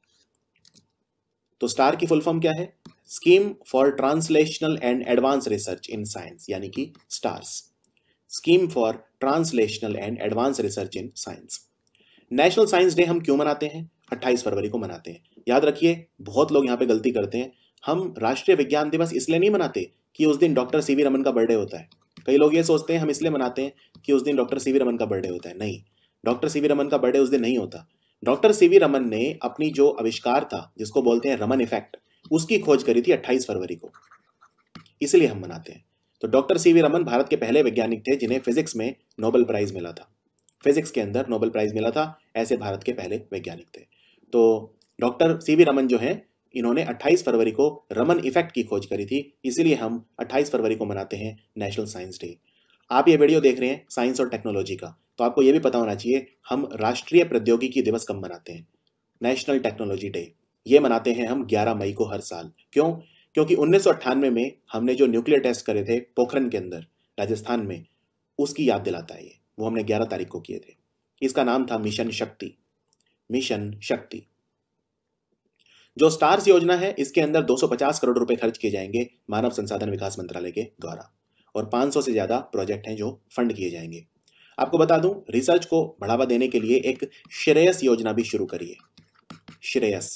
तो स्टार की फुल फॉर्म क्या है? Scheme for translational and advance research in science, यानी कि STARS, scheme for translational and advance research in science. National science day हम क्यों मनाते हैं? अट्ठाईस फरवरी को मनाते हैं। याद रखिए बहुत लोग यहाँ पे गलती करते हैं, हम राष्ट्रीय विज्ञान दिवस इसलिए नहीं मनाते कि उस दिन डॉक्टर सीवी रमन का बर्थडे होता है। कई लोग ये सोचते हैं हम इसलिए मनाते हैं कि उस दिन डॉक्टर सीवी रमन का बर्थडे होता है। नहीं, डॉक्टर सीवी रमन का बर्थडे उस दिन नहीं होता। डॉक्टर सीवी रमन ने अपनी जो आविष्कार था जिसको बोलते हैं रमन इफेक्ट, उसकी खोज करी थी अट्ठाईस फरवरी को, इसलिए हम मनाते हैं। तो डॉक्टर सीवी रमन भारत के पहले वैज्ञानिक थे जिन्हें फिजिक्स में नोबेल प्राइज मिला था, फिजिक्स के अंदर नोबेल प्राइज मिला था, ऐसे भारत के पहले वैज्ञानिक थे। तो डॉक्टर सीवी रमन जो हैं इन्होंने अट्ठाईस फरवरी को रमन इफेक्ट की खोज करी थी, इसीलिए हम अट्ठाईस फरवरी को मनाते हैं नेशनल साइंस डे। आप ये वीडियो देख रहे हैं साइंस और टेक्नोलॉजी का, तो आपको ये भी पता होना चाहिए हम राष्ट्रीय प्रौद्योगिकी दिवस कब मनाते हैं? National technology day. ये मनाते हैं हम ग्यारह मई को हर साल। क्यों? क्योंकि उन्नीस सौ अट्ठानवे में हमने जो न्यूक्लियर टेस्ट करे थे पोखरण के अंदर राजस्थान में, उसकी याद दिलाता है ये। वो हमने ग्यारह तारीख को किए थे। इसका नाम था मिशन शक्ति, मिशन शक्ति। जो स्टार्स योजना है इसके अंदर दो सौ पचास करोड़ रुपए खर्च किए जाएंगे मानव संसाधन विकास मंत्रालय के द्वारा, और पाँच सौ से ज्यादा प्रोजेक्ट हैं जो फंड किए जाएंगे। आपको बता दूं रिसर्च को बढ़ावा देने के लिए एक श्रेयस योजना भी शुरू करी है। श्रेयस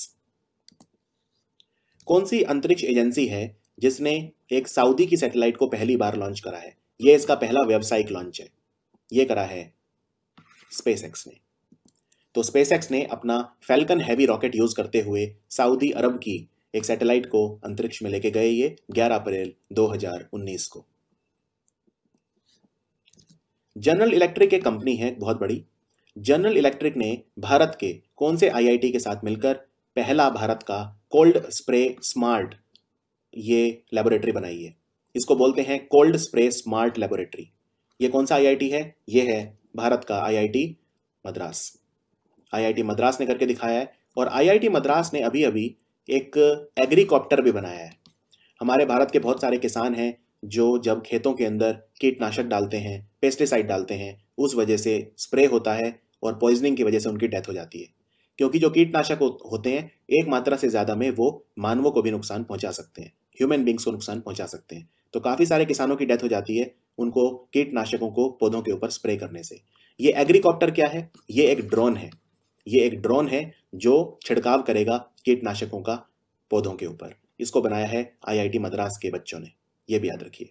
कौन सी अंतरिक्ष एजेंसी है जिसने एक सऊदी की सैटेलाइट को पहली बार लॉन्च करा है? यह इसका पहला व्यावसायिक लॉन्च है, यह करा है स्पेसएक्स ने। तो स्पेसएक्स ने अपना फैल्कन हैवी रॉकेट यूज करते हुए सऊदी अरब की एक सैटेलाइट को अंतरिक्ष में लेके गए, ये ग्यारह अप्रैल दो हज़ार उन्नीस को। जनरल इलेक्ट्रिक एक कंपनी है बहुत बड़ी। जनरल इलेक्ट्रिक ने भारत के कौन से आईआईटी के साथ मिलकर पहला भारत का कोल्ड स्प्रे स्मार्ट ये लेबोरेटरी बनाई है? इसको बोलते हैं कोल्ड स्प्रे स्मार्ट लेबोरेटरी। ये कौन सा आईआईटी है? ये है भारत का आईआईटी मद्रास। आईआईटी मद्रास ने करके दिखाया है। और आईआईटी मद्रास ने अभी अभी एक एग्रीकॉप्टर भी बनाया है। हमारे भारत के बहुत सारे किसान हैं जो जब खेतों के अंदर कीटनाशक डालते हैं, पेस्टिसाइड डालते हैं, उस वजह से स्प्रे होता है और पॉइजनिंग की वजह से उनकी डेथ हो जाती है। क्योंकि जो कीटनाशक होते हैं एक मात्रा से ज़्यादा में वो मानवों को भी नुकसान पहुंचा सकते हैं, ह्यूमन बींग्स को नुकसान पहुंचा सकते हैं। तो काफ़ी सारे किसानों की डेथ हो जाती है उनको कीटनाशकों को पौधों के ऊपर स्प्रे करने से। ये एग्रीकॉप्टर क्या है? ये एक ड्रोन है। ये एक ड्रोन है जो छिड़काव करेगा कीटनाशकों का पौधों के ऊपर। इसको बनाया है आईआईटी मद्रास के बच्चों ने, ये भी याद रखिए।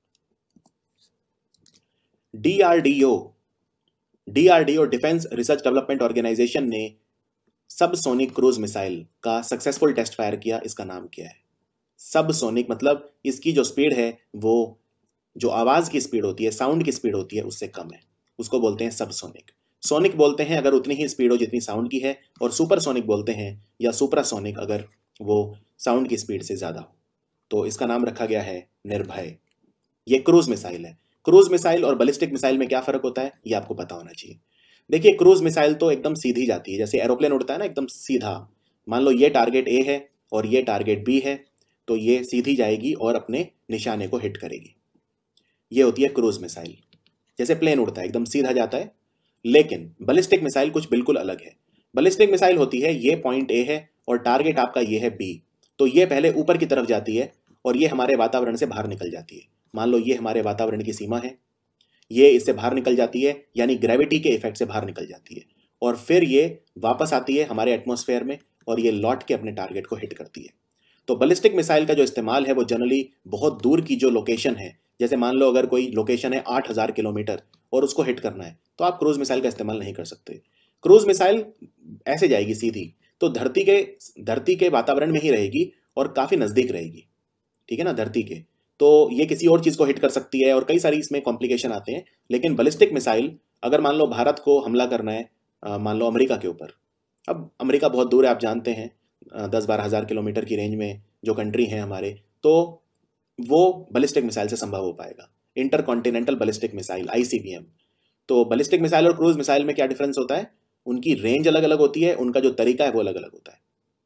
DRDO DRDO defence research development organisation ने सबसोनिक क्रूज मिसाइल का सक्सेसफुल टेस्ट फायर किया। इसका नाम क्या है? सब सोनिक मतलब इसकी जो स्पीड है वो जो आवाज की स्पीड होती है, साउंड की स्पीड होती है, उससे कम है, उसको बोलते हैं सब सोनिक। सोनिक बोलते हैं अगर उतनी ही स्पीड हो जितनी साउंड की है, और सुपर सोनिक बोलते हैं या सुपरासोनिक अगर वो साउंड की स्पीड से ज्यादा हो। तो इसका नाम रखा गया है निर्भय। ये क्रूज मिसाइल है। क्रूज मिसाइल और बैलिस्टिक मिसाइल में क्या फर्क होता है ये आपको पता होना चाहिए। देखिए, क्रूज मिसाइल तो एकदम सीधी जाती है, जैसे एरोप्लेन उड़ता है ना, एकदम सीधा। मान लो ये टारगेट ए है और ये टारगेट बी है, तो ये सीधी जाएगी और अपने निशाने को हिट करेगी। ये होती है क्रूज मिसाइल। जैसे प्लेन उड़ता है एकदम सीधा जाता है। लेकिन बैलिस्टिक मिसाइल कुछ बिल्कुल अलग है। बैलिस्टिक मिसाइल होती है ये पॉइंट ए है और टारगेट आपका ये है बी, तो ये पहले ऊपर की तरफ जाती है और ये हमारे वातावरण से बाहर निकल जाती है। मान लो ये हमारे वातावरण की सीमा है, ये इससे बाहर निकल जाती है, यानी ग्रेविटी के इफेक्ट से बाहर निकल जाती है, और फिर ये वापस आती है हमारे एटमॉस्फेयर में और ये लौट के अपने टारगेट को हिट करती है। तो बैलिस्टिक मिसाइल का जो इस्तेमाल है वो जनरली बहुत दूर की जो लोकेशन है, जैसे मान लो अगर कोई लोकेशन है आठ हज़ार किलोमीटर और उसको हिट करना है, तो आप क्रूज मिसाइल का इस्तेमाल नहीं कर सकते। क्रूज मिसाइल ऐसे जाएगी सीधी, तो धरती के धरती के वातावरण में ही रहेगी और काफी नजदीक रहेगी, ठीक है ना, धरती के। तो ये किसी और चीज को हिट कर सकती है और कई सारी इसमें कॉम्प्लिकेशन आते हैं। लेकिन बैलिस्टिक मिसाइल अगर मान लो भारत को हमला करना है, मान लो अमेरिका के ऊपर, अब अमेरिका बहुत दूर है, आप जानते हैं, दस बारह हज़ार किलोमीटर की रेंज में जो कंट्री है हमारे, तो वो बैलिस्टिक मिसाइल से संभव हो पाएगा। Intercontinental ballistic missile, I C B M. तो बैलिस्टिक मिसाइल और क्रूज मिसाइल में क्या डिफरेंस होता है? उनकी रेंज अलग अलग होती है, उनका जो तरीका है वो अलग अलग होता है।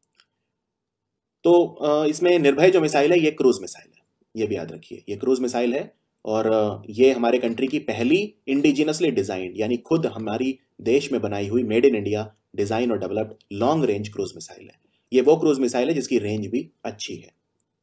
तो इसमें निर्भय जो मिसाइल है ये क्रूज मिसाइल है, ये भी याद रखिए, ये क्रूज मिसाइल है। और ये हमारे कंट्री की पहली इंडिजिनसली डिजाइंड, यानी खुद हमारी देश में बनाई हुई, मेड इन इंडिया डिजाइन और developed long range cruise missile है। ये वो क्रूज मिसाइल है जिसकी रेंज भी अच्छी है।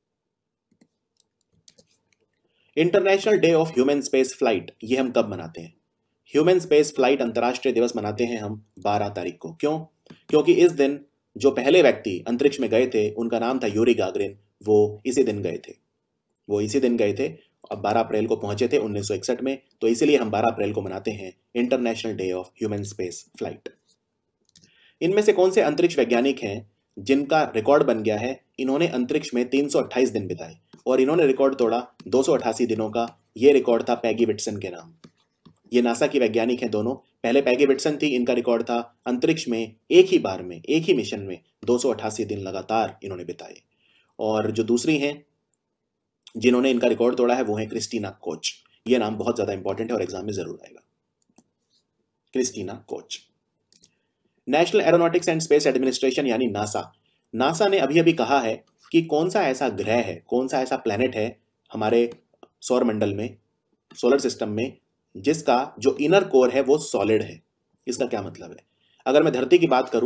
International day of human space flight, ये हम कब मनाते हैं? ह्यूमन स्पेस फ्लाइट अंतर्राष्ट्रीय दिवस मनाते हैं हम बारह तारीख को। क्यों? क्योंकि इस दिन जो पहले व्यक्ति अंतरिक्ष में गए थे उनका नाम था यूरी गागरिन, वो इसी दिन गए थे वो इसी दिन गए थे अब बारह अप्रैल को पहुंचे थे उन्नीस सौ इकसठ में। तो इसीलिए हम बारह अप्रैल को मनाते हैं international day of human space flight. इनमें से कौन से अंतरिक्ष वैज्ञानिक हैं जिनका रिकॉर्ड बन गया है? इन्होंने अंतरिक्ष में तीन सौ अट्ठाईस दिन बिताए और इन्होंने रिकॉर्ड तोड़ा दो सौ अठासी दिनों का। ये रिकॉर्ड था पैगी विटसन के नाम। ये नासा की वैज्ञानिक हैं दोनों। पहले पैगी विटसन थी, इनका रिकॉर्ड था अंतरिक्ष में एक ही बार में, एक ही मिशन में दो सौ अठासी दिन लगातार इन्होंने बिताए। और जो दूसरी हैं जिन्होंने इनका रिकॉर्ड तोड़ा है वो है क्रिस्टीना कोच। ये नाम बहुत ज्यादा इंपॉर्टेंट है और एग्जाम में जरूर आएगा, Christina Koch. National Aeronautics and Space Administration यानी नासा, नासा ने अभी अभी कहा है कि कौन सा ऐसा ग्रह है, कौन सा ऐसा प्लेनेट है हमारे सौर मंडल में, सोलर सिस्टम में, जिसका जो इनर कोर है वो सॉलिड है। इसका क्या मतलब है? अगर मैं धरती की बात करूं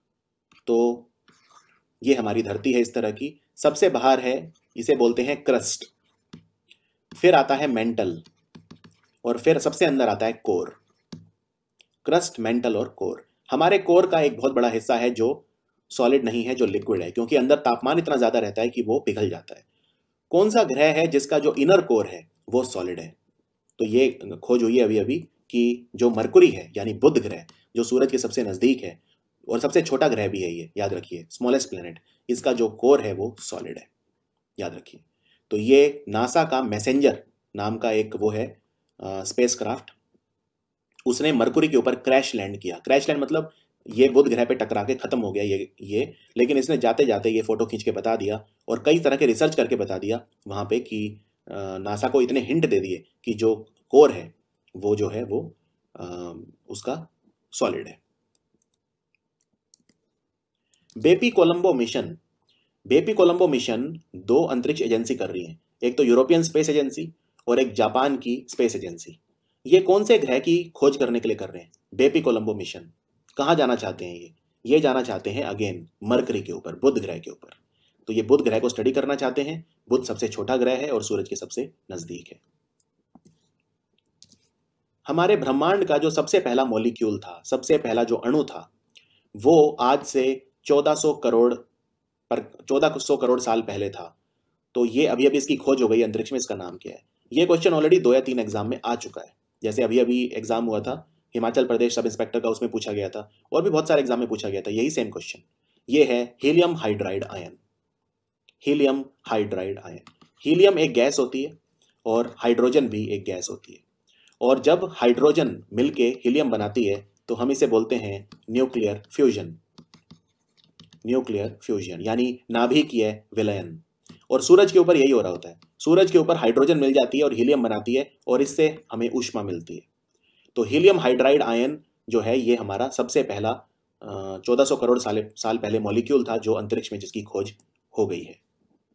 तो ये हमारी धरती है इस तरह की, सबसे बाहर है, इसे बोलते हैं क्रस्ट, फिर आता है मेंटल और फिर सबसे अंदर आता है कोर। क्रस्ट, मेंटल और कोर। हमारे कोर का एक बहुत बड़ा हिस्सा है जो सॉलिड नहीं है, जो लिक्विड है, क्योंकि अंदर तापमान इतना ज्यादा रहता है कि वो पिघल जाता है। कौन सा ग्रह है जिसका जो इनर कोर है वो सॉलिड है? तो ये खोज हुई है अभी अभी कि जो मरकुरी है यानी बुध ग्रह, जो सूरज के सबसे नजदीक है और सबसे छोटा ग्रह भी है, ये याद रखिए, स्मॉलेस्ट प्लेनेट, इसका जो कोर है वो सॉलिड है, याद रखिए। तो ये नासा का मैसेंजर नाम का एक वो है स्पेस क्राफ्ट, उसने मरकुरी के ऊपर क्रैश लैंड किया। क्रैश लैंड मतलब ये बुध ग्रह पे टकरा के खत्म हो गया ये ये लेकिन इसने जाते जाते ये फोटो खींच के बता दिया और कई तरह के रिसर्च करके बता दिया वहां पे कि नासा को इतने हिंट दे दिए कि जो कोर है वो जो है वो आ, उसका सॉलिड है। Bepi Colombo mission, Bepi Colombo mission दो अंतरिक्ष एजेंसी कर रही है, एक तो यूरोपियन स्पेस एजेंसी और एक जापान की स्पेस एजेंसी। ये कौन से ग्रह की खोज करने के लिए कर रहे हैं? बेपी कोलंबो मिशन कहाँ जाना चाहते हैं? ये ये जाना चाहते हैं अगेन मरकरी के ऊपर, बुध ग्रह के ऊपर। तो ये बुध ग्रह को स्टडी करना चाहते हैं। बुध सबसे छोटा ग्रह है और सूरज के सबसे नजदीक है। हमारे ब्रह्मांड का जो सबसे पहला मॉलिक्यूल था, सबसे पहला जो अणु था, वो आज से चौदह सौ करोड़ पर चौदह सौ करोड़ साल पहले था। तो ये अभी अभी इसकी खोज हो गई अंतरिक्ष में। इसका नाम क्या है? ये क्वेश्चन ऑलरेडी दो या तीन एग्जाम में आ चुका है। जैसे अभी अभी एग्जाम हुआ था हिमाचल प्रदेश सब इंस्पेक्टर का, उसमें पूछा गया था, और भी बहुत सारे एग्जाम में पूछा गया था यही सेम क्वेश्चन। ये है helium hydride ion. Helium hydride ion. Helium एक गैस होती है और हाइड्रोजन भी एक गैस होती है, और जब हाइड्रोजन मिलके हीलियम बनाती है तो हम इसे बोलते हैं न्यूक्लियर फ्यूजन। न्यूक्लियर फ्यूजन यानी नाभिकीय विलयन। और सूरज के ऊपर यही हो रहा होता है, सूरज के ऊपर हाइड्रोजन मिल जाती है और हीलियम बनाती है और इससे हमें ऊष्मा मिलती है। तो हीलियम हाइड्राइड आयन जो है ये हमारा सबसे पहला चौदह सौ करोड़ साल साल पहले मॉलिक्यूल था जो अंतरिक्ष में जिसकी खोज हो गई है।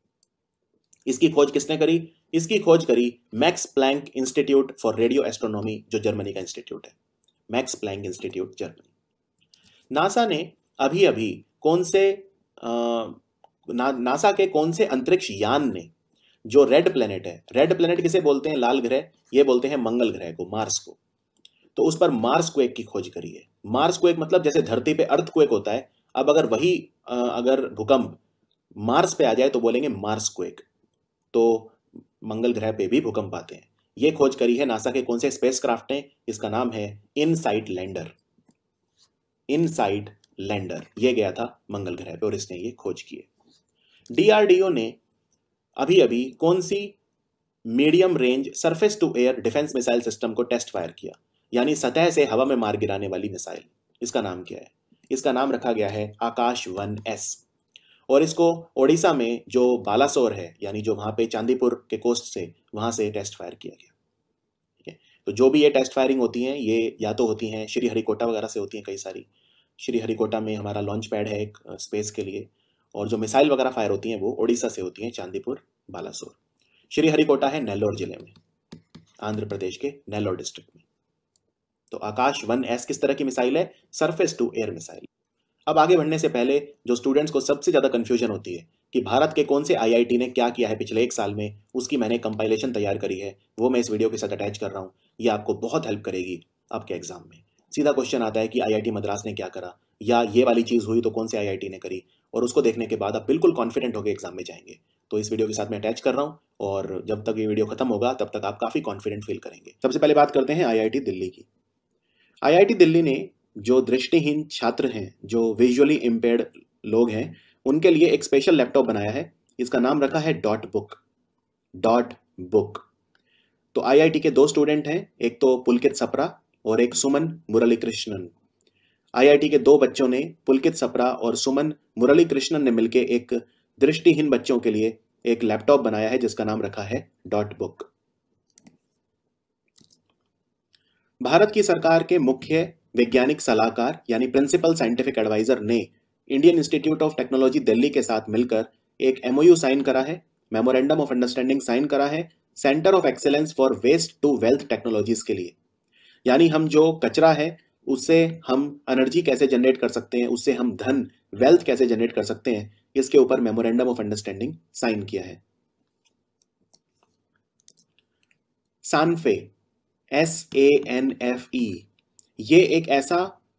इसकी खोज किसने करी? इसकी खोज करी Max Planck Institute for Radio Astronomy, जो जर्मनी का इंस्टीट्यूट है, Max Planck Institute Germany. NASA ने अभी अभी कौन से आ, ना, नासा के कौन से अंतरिक्ष यान ने जो रेड प्लेनेट है, रेड प्लेनेट किसे बोलते हैं? लाल ग्रह, ये बोलते हैं मंगल ग्रह को, मार्स को। तो उस पर मार्स क्वेक की खोज करी है। मार्स क्वेक मतलब जैसे धरती पे अर्थ क्वेक होता है, अब अगर वही अगर भूकंप मार्स पे आ जाए तो बोलेंगे मार्स क्वेक। तो मंगल ग्रह पे भी भूकंप आते हैं। ये खोज करी है नासा के कौन से स्पेसक्राफ्ट ने? इसका नाम है इनसाइट लैंडर। इनसाइट लैंडर ये गया था मंगल ग्रह पे और इसने ये खोज की है। डीआरडीओ ने अभी अभी कौन सी medium range surface to air defence missile system को टेस्ट फायर किया, यानी सतह से हवा में मार गिराने वाली मिसाइल? इसका नाम क्या है? इसका नाम रखा गया है आकाश वन एस। और इसको ओडिशा में जो बालासोर है, यानी जो वहां पे चांदीपुर के कोस्ट से, वहां से टेस्ट फायर किया गया। ठीक है, तो जो भी ये टेस्ट फायरिंग होती हैं ये या तो होती हैं श्रीहरिकोटा वगैरह से होती हैं कई सारी। श्रीहरिकोटा में हमारा लॉन्च पैड है एक स्पेस के लिए, और जो मिसाइल वगैरह फायर होती हैं वो ओडिशा से होती हैं, चांदीपुर बालासोर। श्रीहरिकोटा है नेल्लोर जिले में, आंध्र प्रदेश के नेल्लोर डिस्ट्रिक्ट में। तो आकाश वन एस किस तरह की मिसाइल है? Surface to air missile. अब आगे बढ़ने से पहले जो स्टूडेंट्स को सबसे ज्यादा कंफ्यूजन होती है कि भारत के कौन से आईआईटी ने क्या किया है पिछले एक साल में, उसकी मैंने कंपाइलेशन तैयार करी है, वो मैं इस वीडियो के साथ अटैच कर रहा हूँ। ये आपको बहुत हेल्प करेगी आपके एग्जाम में। सीधा क्वेश्चन आता है कि आईआईटी मद्रास ने क्या करा, या ये वाली चीज हुई तो कौन से आईआईटी ने करी, और उसको देखने के बाद आप बिल्कुल कॉन्फिडेंट होकर एग्जाम में जाएंगे। तो इस वीडियो के साथ मैं अटैच कर रहा हूँ, और जब तक ये वीडियो खत्म होगा तब तक आप काफी कॉन्फिडेंट फील करेंगे। सबसे पहले बात करते हैं आईआईटी दिल्ली की। आईआईटी दिल्ली ने जो दृष्टिहीन छात्र हैं, जो विजुअली इम्पेयर्ड लोग हैं, उनके लिए एक स्पेशल लैपटॉप बनाया है। इसका नाम रखा है डॉट बुक। Dot book. तो आईआईटी के दो स्टूडेंट हैं, एक तो पुलकित सप्रा और एक सुमन मुरली कृष्णन। आईआईटी के दो बच्चों ने, पुलकित सप्रा और सुमन मुरली कृष्णन ने मिलकर एक दृष्टिहीन बच्चों के लिए एक लैपटॉप बनाया है जिसका नाम रखा है डॉट बुक। भारत की सरकार के मुख्य वैज्ञानिक सलाहकार यानी प्रिंसिपल साइंटिफिक एडवाइजर ने Indian Institute of Technology Delhi के साथ मिलकर एक एमओयू साइन करा है, मेमोरेंडम ऑफ अंडरस्टैंडिंग साइन करा है, centre of excellence for waste to wealth technologies के लिए। यानी हम जो कचरा है उससे हम एनर्जी कैसे जनरेट कर सकते हैं, उससे हम धन वेल्थ कैसे जनरेट कर सकते हैं, इसके ऊपर मेमोरेंडम ऑफ अंडरस्टैंडिंग साइन किया है। सानफे, S A N F E, ये एक ऐसा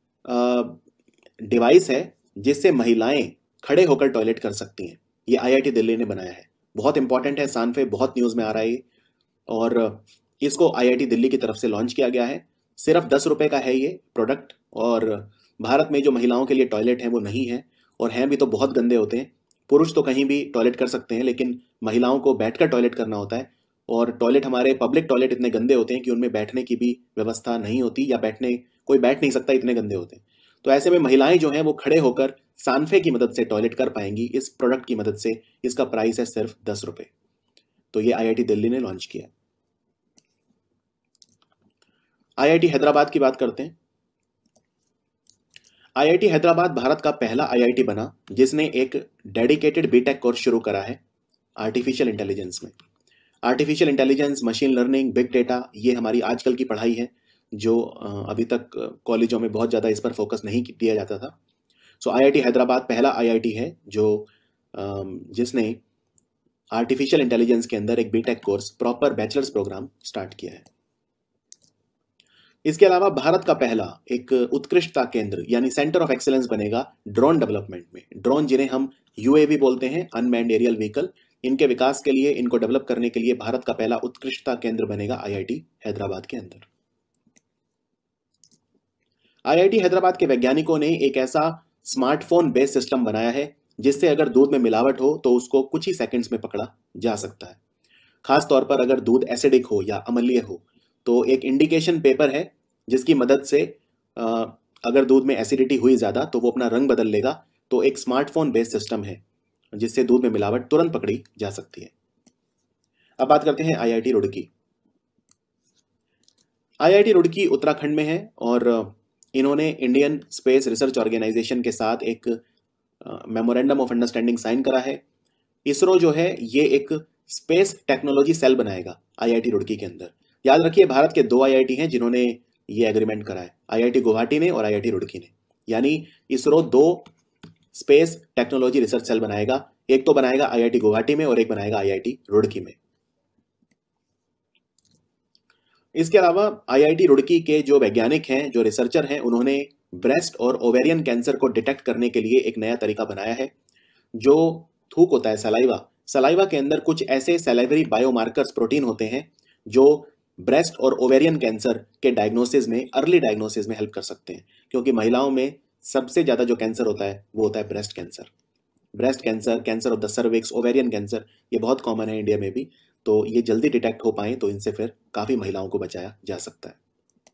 डिवाइस है जिससे महिलाएं खड़े होकर टॉयलेट कर सकती हैं। ये आईआईटी दिल्ली ने बनाया है, बहुत इंपॉर्टेंट है। सानफे बहुत न्यूज में आ रहा है और इसको आईआईटी दिल्ली की तरफ से लॉन्च किया गया है। सिर्फ दस रुपए का है ये प्रोडक्ट, और भारत में जो महिलाओं के लिए टॉयलेट है वो नहीं है, और हैं भी तो बहुत गंदे होते हैं। पुरुष तो कहीं भी टॉयलेट कर सकते हैं, लेकिन महिलाओं को बैठकर टॉयलेट करना होता है, और टॉयलेट, हमारे पब्लिक टॉयलेट इतने गंदे होते हैं कि उनमें बैठने की भी व्यवस्था नहीं होती, या बैठने कोई बैठ नहीं सकता, इतने गंदे होते हैं। तो ऐसे में महिलाएं जो हैं वो खड़े होकर सानफे की मदद से टॉयलेट कर पाएंगी इस प्रोडक्ट की मदद से। इसका प्राइस है सिर्फ दस रुपए। तो ये आईआईटी दिल्ली ने लॉन्च किया। आईआईटी हैदराबाद की बात करते हैं। आईआईटी हैदराबाद भारत का पहला आईआईटी बना जिसने एक डेडिकेटेड बीटेक कोर्स शुरू करा है आर्टिफिशियल इंटेलिजेंस में। Artificial intelligence, machine learning, big data, ये हमारी आजकल की पढ़ाई है जो अभी तक कॉलेजों में बहुत ज़्यादा इस पर फोकस नहीं दिया जाता था। सो आईआईटी हैदराबाद पहला आईआईटी है जो जिसने आर्टिफिशियल इंटेलिजेंस के अंदर एक BTech course, proper bachelor's programme start किया है। इसके अलावा भारत का पहला एक उत्कृष्टता केंद्र यानी सेंटर ऑफ एक्सीलेंस बनेगा ड्रोन डेवलपमेंट में। ड्रोन जिन्हें हम यूएवी बोलते हैं, अनमैन्ड एरियल व्हीकल, इनके विकास के लिए, इनको डेवलप करने के लिए भारत का पहला उत्कृष्टता केंद्र बनेगा आईआईटी हैदराबाद के अंदर। आईआईटी हैदराबाद के वैज्ञानिकों ने एक ऐसा स्मार्टफोन बेस्ड सिस्टम बनाया है जिससे अगर दूध में मिलावट हो तो उसको कुछ ही सेकंड्स में पकड़ा जा सकता है। खास तौर पर अगर दूध एसिडिक हो या अम्लीय हो तो एक इंडिकेशन पेपर है जिसकी मदद से आ, अगर दूध में एसिडिटी हुई ज़्यादा तो वो अपना रंग बदल लेगा। तो एक स्मार्टफोन बेस्ड सिस्टम है जिससे दूध में मिलावट तुरंत पकड़ी जा सकती है। अब बात करते हैं आईआईटी रुड़की। आईआईटी रुड़की उत्तराखंड में है और इन्होंने इंडियन स्पेस रिसर्च ऑर्गेनाइजेशन के साथ एक मेमोरेंडम ऑफ अंडरस्टैंडिंग साइन करा है। इसरो जो है ये एक स्पेस टेक्नोलॉजी सेल बनाएगा आईआईटी रुड़की के अंदर। याद रखिए भारत के दो आईआईटी हैं जिन्होंने ये एग्रीमेंट करा है, आईआईटी गुवाहाटी ने और आईआईटी रुड़की ने। यानी इसरो दो स्पेस टेक्नोलॉजी रिसर्च सेल बनाएगा, एक तो बनाएगा आईआईटी गुवाहाटी में और एक बनाएगा आईआईटी रुड़की में। इसके अलावा आईआईटी रुड़की के जो वैज्ञानिक हैं, जो रिसर्चर हैं, उन्होंने ब्रेस्ट और ओवेरियन कैंसर को डिटेक्ट करने के लिए एक नया तरीका बनाया है। जो थूक होता है, सलाइवा, सलाइवा के अंदर कुछ ऐसे सलाइवरी बायोमार्कर्स प्रोटीन होते हैं जो ब्रेस्ट और ओवेरियन कैंसर के डायग्नोसिस में, अर्ली डायग्नोसिस में हेल्प कर सकते हैं। क्योंकि महिलाओं में सबसे ज़्यादा जो कैंसर होता है वो होता है breast cancer. Breast cancer, cancer of the cervix, ovarian cancer, ये बहुत कॉमन है इंडिया में भी। तो ये जल्दी डिटेक्ट हो पाए तो इनसे फिर काफ़ी महिलाओं को बचाया जा सकता है।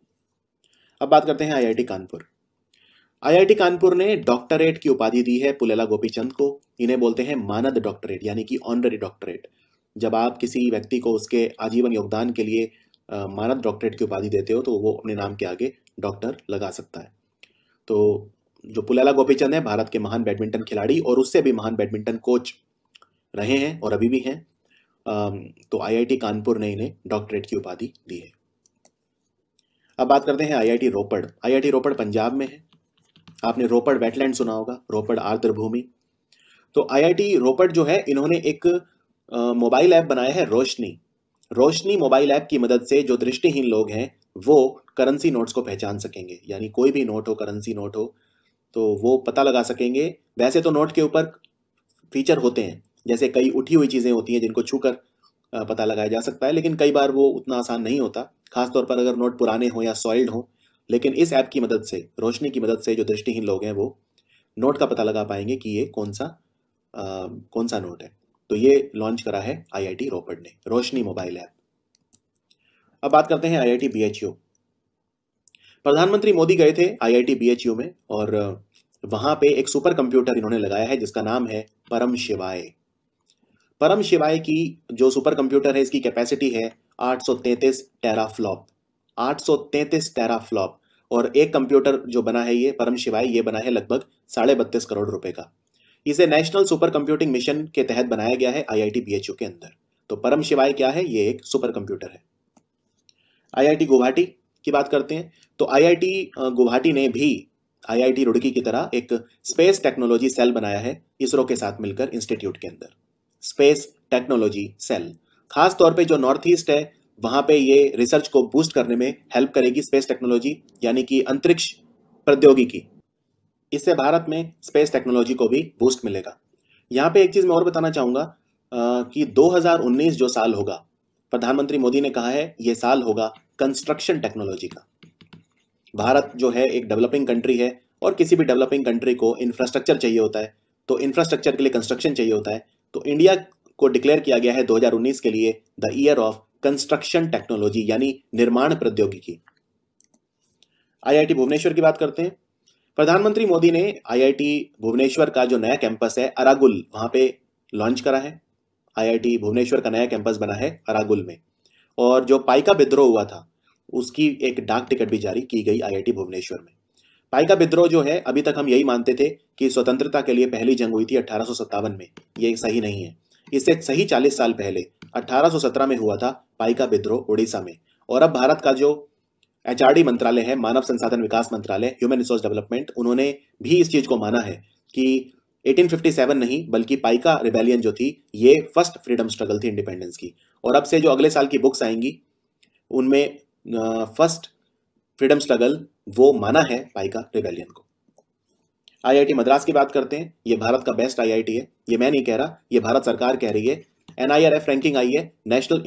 अब बात करते हैं आईआईटी कानपुर। आईआईटी कानपुर ने डॉक्टरेट की उपाधि दी है पुलेला गोपीचंद को। इन्हें बोलते हैं मानद डॉक्टरेट, यानी कि ऑनररी डॉक्टरेट। जब आप किसी व्यक्ति को उसके आजीवन योगदान के लिए आ, मानद डॉक्टरेट की उपाधि देते हो तो वो अपने नाम के आगे डॉक्टर लगा सकता है। तो जो पुलेला गोपीचंद है भारत के महान बैडमिंटन खिलाड़ी और उससे भी महान बैडमिंटन कोच रहे हैं और अभी भी हैं। तो आईआईटी कानपुर ने इन्हें डॉक्टरेट की उपाधि दी है। अब बात करते हैं आईआईटी रोपड़। आईआईटी रोपड़ पंजाब में है। आपने रोपड़ वेटलैंड सुना होगा, रोपड़ आर्द्र भूमि। तो आईआईटी रोपड़ जो है, इन्होंने एक मोबाइल ऐप बनाया है, रोशनी। रोशनी मोबाइल ऐप की मदद से जो दृष्टिहीन लोग हैं वो करेंसी नोट्स को पहचान सकेंगे। यानी कोई भी नोट हो, करेंसी नोट हो, तो वो पता लगा सकेंगे। वैसे तो नोट के ऊपर फीचर होते हैं, जैसे कई उठी हुई चीज़ें होती हैं जिनको छूकर पता लगाया जा सकता है, लेकिन कई बार वो उतना आसान नहीं होता, खासतौर पर अगर नोट पुराने हो या सॉइल्ड हो। लेकिन इस ऐप की मदद से, रोशनी की मदद से, जो दृष्टिहीन लोग हैं वो नोट का पता लगा पाएंगे कि ये कौन सा आ, कौन सा नोट है। तो ये लॉन्च करा है आईआईटी रोपड़ ने, रोशनी मोबाइल ऐप। अब बात करते हैं आईआईटी बीएचयू। प्रधानमंत्री मोदी गए थे आईआईटी बीएचयू में और वहां पे एक सुपर कंप्यूटर इन्होंने लगाया है जिसका नाम है परम शिवाय। परम शिवाय की जो सुपर कंप्यूटर है, इसकी कैपेसिटी है आठ सौ तैंतीस टेराफ्लॉप, आठ सौ तैंतीस टेराफ्लॉप। और एक कंप्यूटर जो बना है ये परम शिवाय, ये बना है लगभग साढ़े बत्तीस करोड़ रुपए का। इसे नेशनल सुपर कंप्यूटिंग मिशन के तहत बनाया गया है आईआईटी बीएचयू के अंदर। तो परम शिवाय क्या है? ये एक सुपर कंप्यूटर है। आईआईटी गुवाहाटी की बात करते हैं तो आईआईटी गुवाहाटी ने भी आईआईटी रुड़की की तरह एक स्पेस टेक्नोलॉजी सेल बनाया है इसरो के साथ मिलकर इंस्टीट्यूट के अंदर। स्पेस टेक्नोलॉजी सेल खास तौर पे जो नॉर्थ ईस्ट है वहां पे ये रिसर्च को बूस्ट करने में हेल्प करेगी। स्पेस टेक्नोलॉजी यानी कि अंतरिक्ष प्रौद्योगिकी, इससे भारत में स्पेस टेक्नोलॉजी को भी बूस्ट मिलेगा। यहाँ पे एक चीज मैं और बताना चाहूंगा कि दो हज़ार उन्नीस जो साल होगा, प्रधानमंत्री मोदी ने कहा है ये साल होगा कंस्ट्रक्शन टेक्नोलॉजी का। भारत जो है एक डेवलपिंग कंट्री है और किसी भी डेवलपिंग कंट्री को इंफ्रास्ट्रक्चर चाहिए होता है, तो इंफ्रास्ट्रक्चर के लिए कंस्ट्रक्शन चाहिए होता है। तो इंडिया को डिक्लेयर किया गया है दो हज़ार उन्नीस के लिए the year of construction technology, यानी निर्माण प्रौद्योगिकी। आईआईटी भुवनेश्वर की बात करते हैं। प्रधानमंत्री मोदी ने आईआईटी भुवनेश्वर का जो नया कैंपस है अरागुल, वहां पे लॉन्च करा है। आईआईटी भुवनेश्वर का नया कैंपस बना है अरागुल में। और जो पाइका विद्रोह हुआ था उसकी एक डाक टिकट भी जारी की गई आईआईटी भुवनेश्वर में। पाइका विद्रोह जो है, अभी तक हम यही मानते थे कि स्वतंत्रता के लिए पहली जंग हुई थी अठारह सौ सत्तावन में। ये सही नहीं है। इससे सही चालीस साल पहले अठारह सौ सत्रह में हुआ था पाइका विद्रोह उड़ीसा में। और अब भारत का जो एचआरडी मंत्रालय है, मानव संसाधन विकास मंत्रालय, ह्यूमन रिसोर्स डेवलपमेंट, उन्होंने भी इस चीज को माना है कि अठारह सौ सत्तावन नहीं बल्कि पाइका रिबेलियन जो थी ये फर्स्ट फ्रीडम स्ट्रगल थी इंडिपेंडेंस की। और अब से जो अगले साल की बुक्स आएंगी उनमें फर्स्ट फ्रीडम स्ट्रगल वो माना है पाइका रिबेलियन को। आईआईटी मद्रास की बात करते हैं। ये भारत का बेस्ट आईआईटी है, ये मैं नहीं कह रहा, ये भारत सरकार कह रही है। एनआईआरएफ रैंकिंग आई है, नेशनल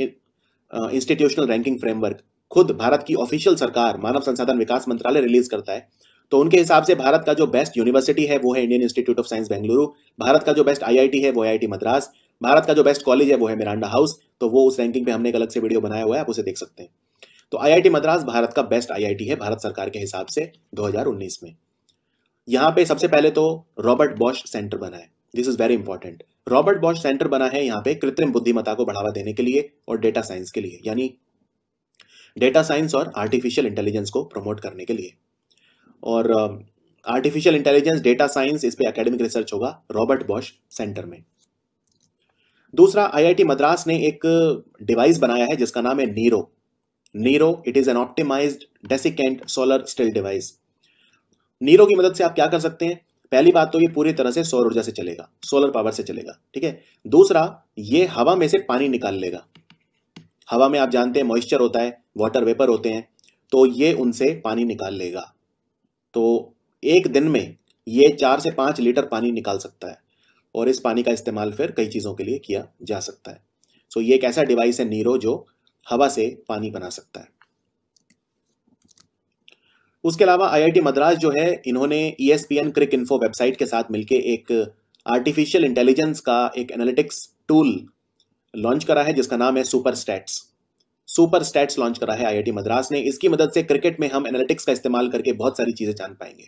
इंस्टीट्यूशनल रैंकिंग फ्रेमवर्क, खुद भारत की ऑफिशियल सरकार मानव संसाधन विकास मंत्रालय रिलीज करता है। तो उनके हिसाब से भारत का जो बेस्ट यूनिवर्सिटी है वो है Indian Institute of Science Bengaluru, Bharat का जो बेस्ट आईआईटी है वो आईआईटी मद्रास, भारत का जो बेस्ट कॉलेज है वो है मिरांडा हाउस। तो वो उस रैंकिंग पे हमने एक अलग से वीडियो बनाया हुआ है, आप उसे देख सकते हैं। तो आईआईटी मद्रास भारत का बेस्ट आईआईटी है भारत सरकार के हिसाब से दो हज़ार उन्नीस में। यहाँ पे सबसे पहले तो रॉबर्ट बॉश सेंटर बना है, this is very important. Robert Bosch centre बना है यहाँ पे कृत्रिम बुद्धिमत्ता को बढ़ावा देने के लिए और डेटा साइंस के लिए, यानी डेटा साइंस और आर्टिफिशियल इंटेलिजेंस को प्रमोट करने के लिए। और आर्टिफिशियल इंटेलिजेंस, डेटा साइंस, इस पे एकेडमिक रिसर्च होगा रॉबर्ट बॉश सेंटर में। दूसरा, आईआईटी मद्रास ने एक डिवाइस बनाया है जिसका नाम है नीरो। नीरो, it is an optimised desiccant solar still device. नीरो की मदद से आप क्या कर सकते हैं? पहली बात तो ये पूरी तरह से सौर ऊर्जा से चलेगा, सोलर पावर से चलेगा, ठीक है। दूसरा, ये हवा में से पानी निकाल लेगा। हवा में आप जानते हैं मॉइस्चर होता है, वाटर वेपर होते हैं, तो ये उनसे पानी निकाल लेगा। तो एक दिन में ये चार से पांच लीटर पानी निकाल सकता है और इस पानी का इस्तेमाल फिर कई चीज़ों के लिए किया जा सकता है। सो ये एक ऐसा डिवाइस है नीरो जो हवा से पानी बना सकता है। उसके अलावा आईआईटी मद्रास जो है, इन्होंने ईएसपीएन क्रिक इन्फो वेबसाइट के साथ मिलकर एक आर्टिफिशियल इंटेलिजेंस का एक एनालिटिक्स टूल लॉन्च करा है जिसका नाम है super stats. Super stats launch करा है आईआईटी मद्रास ने। इसकी मदद से क्रिकेट में हम एनालिटिक्स का इस्तेमाल करके बहुत सारी चीजें जान पाएंगे।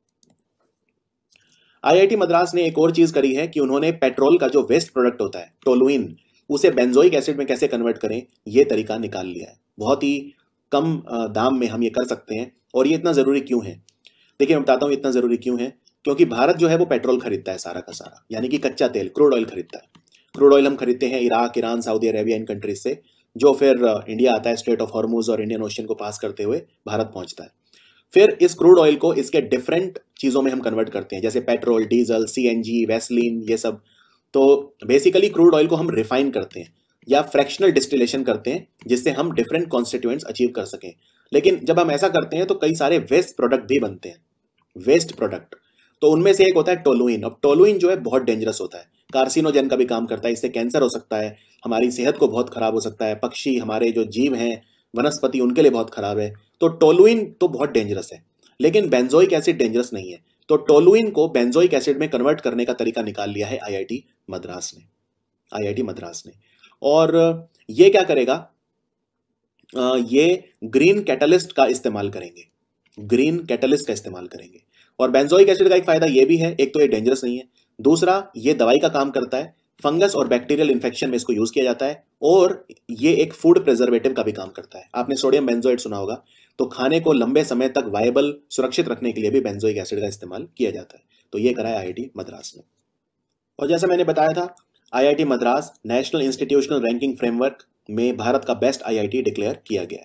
आईआईटी मद्रास ने एक और चीज करी है कि उन्होंने पेट्रोल का जो वेस्ट प्रोडक्ट होता है टोलुइन, उसे बेंजोइक एसिड में कैसे कन्वर्ट करें ये तरीका निकाल लिया है। बहुत ही कम दाम में हम ये कर सकते हैं। और ये इतना जरूरी क्यों है? देखिए मैं बताता हूँ इतना जरूरी क्यों है। क्योंकि भारत जो है वो पेट्रोल खरीदता है सारा का सारा, यानी कि कच्चा तेल, क्रूड ऑयल खरीदता है। क्रूड ऑयल हम खरीदते हैं इराक, ईरान, सऊदी अरेबिया, इन कंट्रीज से, जो फिर इंडिया आता है, स्ट्रेट ऑफ हॉर्मुज और इंडियन ओशन को पास करते हुए भारत पहुंचता है। फिर इस क्रूड ऑयल को इसके डिफरेंट चीजों में हम कन्वर्ट करते हैं, जैसे पेट्रोल, डीजल, सीएनजी, वैसलीन, ये सब। तो बेसिकली क्रूड ऑयल को हम रिफाइन करते हैं या फ्रैक्शनल डिस्टिलेशन करते हैं जिससे हम डिफरेंट कॉन्स्टिट्यूएंट्स अचीव कर सकें। लेकिन जब हम ऐसा करते हैं तो कई सारे वेस्ट प्रोडक्ट भी बनते हैं, वेस्ट प्रोडक्ट। तो उनमें से एक होता है टोलुइन। अब टोलुइन जो है बहुत डेंजरस होता है, कार्सिनोजन का भी काम करता है, इससे कैंसर हो सकता है, हमारी सेहत को बहुत खराब हो सकता है, पक्षी, हमारे जो जीव हैं, वनस्पति, उनके लिए बहुत खराब है। तो टोलुइन तो बहुत डेंजरस है, लेकिन बेंजोइक एसिड डेंजरस नहीं है। तो टोलुइन को बेंजोइक एसिड में कन्वर्ट करने का तरीका निकाल लिया है आईआईटी मद्रास ने आईआईटी मद्रास ने और ये क्या करेगा, ये ग्रीन कैटलिस्ट का इस्तेमाल करेंगे, ग्रीन कैटलिस्ट का इस्तेमाल करेंगे। और बेंजोइक एसिड का एक फायदा ये भी है, एक तो ये डेंजरस नहीं है, दूसरा ये दवाई का काम करता है, फंगस और बैक्टीरियल इन्फेक्शन में इसको यूज किया जाता है, और ये एक फूड प्रिजर्वेटिव का भी काम करता है। आपने सोडियम बेंजोएट सुना होगा, तो खाने को लंबे समय तक वायबल, सुरक्षित रखने के लिए भी बेंजोइक एसिड का इस्तेमाल किया जाता है। तो ये करा है आईआईटी मद्रास ने। और जैसे मैंने बताया था, IIT Madras national institutional ranking framework में भारत का बेस्ट आईआईटी डिक्लेयर किया गया है।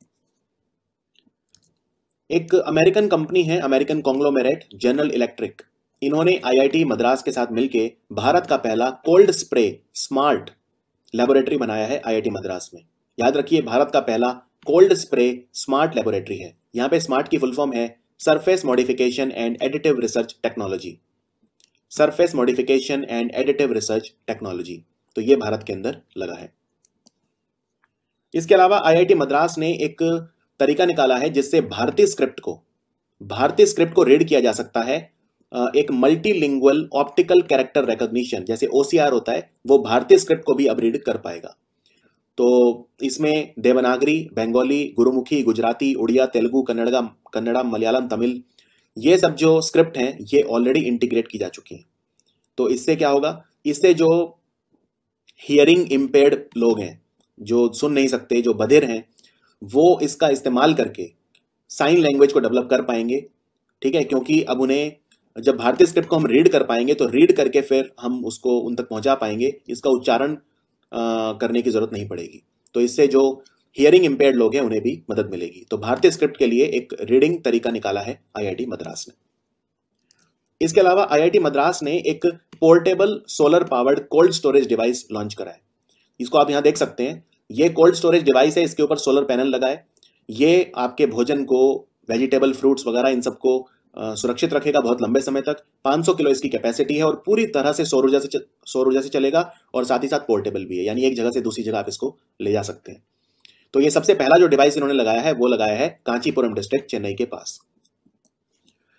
एक अमेरिकन कंपनी है, अमेरिकन कॉन्ग्लोमेरेट जनरल इलेक्ट्रिक, इन्होंने आईआईटी मद्रास के साथ मिलकर भारत का पहला कोल्ड स्प्रे स्मार्ट लेबोरेटरी बनाया है आईआईटी मद्रास में। याद रखिए, भारत का पहला कोल्ड स्प्रे स्मार्ट लेबोरेटरी है। यहां पे स्मार्ट की फुल फॉर्म है surface modification and additive research technology, surface modification and additive research technology. तो ये भारत के अंदर लगा है। इसके अलावा आईआईटी मद्रास ने एक तरीका निकाला है जिससे भारतीय स्क्रिप्ट को भारतीय स्क्रिप्ट को रीड किया जा सकता है। एक मल्टीलिंगुअल ऑप्टिकल कैरेक्टर रिकॉग्निशन, जैसे ओसीआर होता है, वो भारतीय स्क्रिप्ट को भी अब रीड कर पाएगा। तो इसमें देवनागरी, बंगाली, गुरुमुखी, गुजराती, उड़िया, तेलुगु, कन्नड़ा कन्नड़ा मलयालम, तमिल, ये सब जो स्क्रिप्ट हैं ये ऑलरेडी इंटीग्रेट की जा चुकी हैं। तो इससे क्या होगा, इससे जो हियरिंग इम्पेयर्ड लोग हैं, जो सुन नहीं सकते, जो बधिर हैं, वो इसका इस्तेमाल करके साइन लैंग्वेज को डेवलप कर पाएंगे। ठीक है, क्योंकि अब उन्हें जब भारतीय स्क्रिप्ट को हम रीड कर पाएंगे तो रीड करके फिर हम उसको उन तक पहुंचा पाएंगे, इसका उच्चारण करने की जरूरत नहीं पड़ेगी। तो इससे जो हियरिंग इम्पेयर्ड लोग हैं उन्हें भी मदद मिलेगी। तो भारतीय स्क्रिप्ट के लिए एक रीडिंग तरीका निकाला है आईआईटी मद्रास ने। इसके अलावा आईआईटी मद्रास ने एक portable solar powered cold storage device launch करा है। इसको आप यहां देख सकते हैं, ये कोल्ड स्टोरेज डिवाइस है, इसके ऊपर सोलर पैनल लगा है। ये आपके भोजन को, वेजिटेबल, फ्रूट्स वगैरह, इन सबको सुरक्षित रखेगा बहुत लंबे समय तक। पाँच सौ किलो इसकी कैपेसिटी है और पूरी तरह से सौर ऊर्जा से सौर ऊर्जा से चलेगा और साथ ही साथ पोर्टेबल भी है, यानी एक जगह से दूसरी जगह आप इसको ले जा सकते हैं। तो ये सबसे पहला जो डिवाइस इन्होंने लगाया है वो लगाया है कांचीपुरम डिस्ट्रिक्ट, चेन्नई के पास।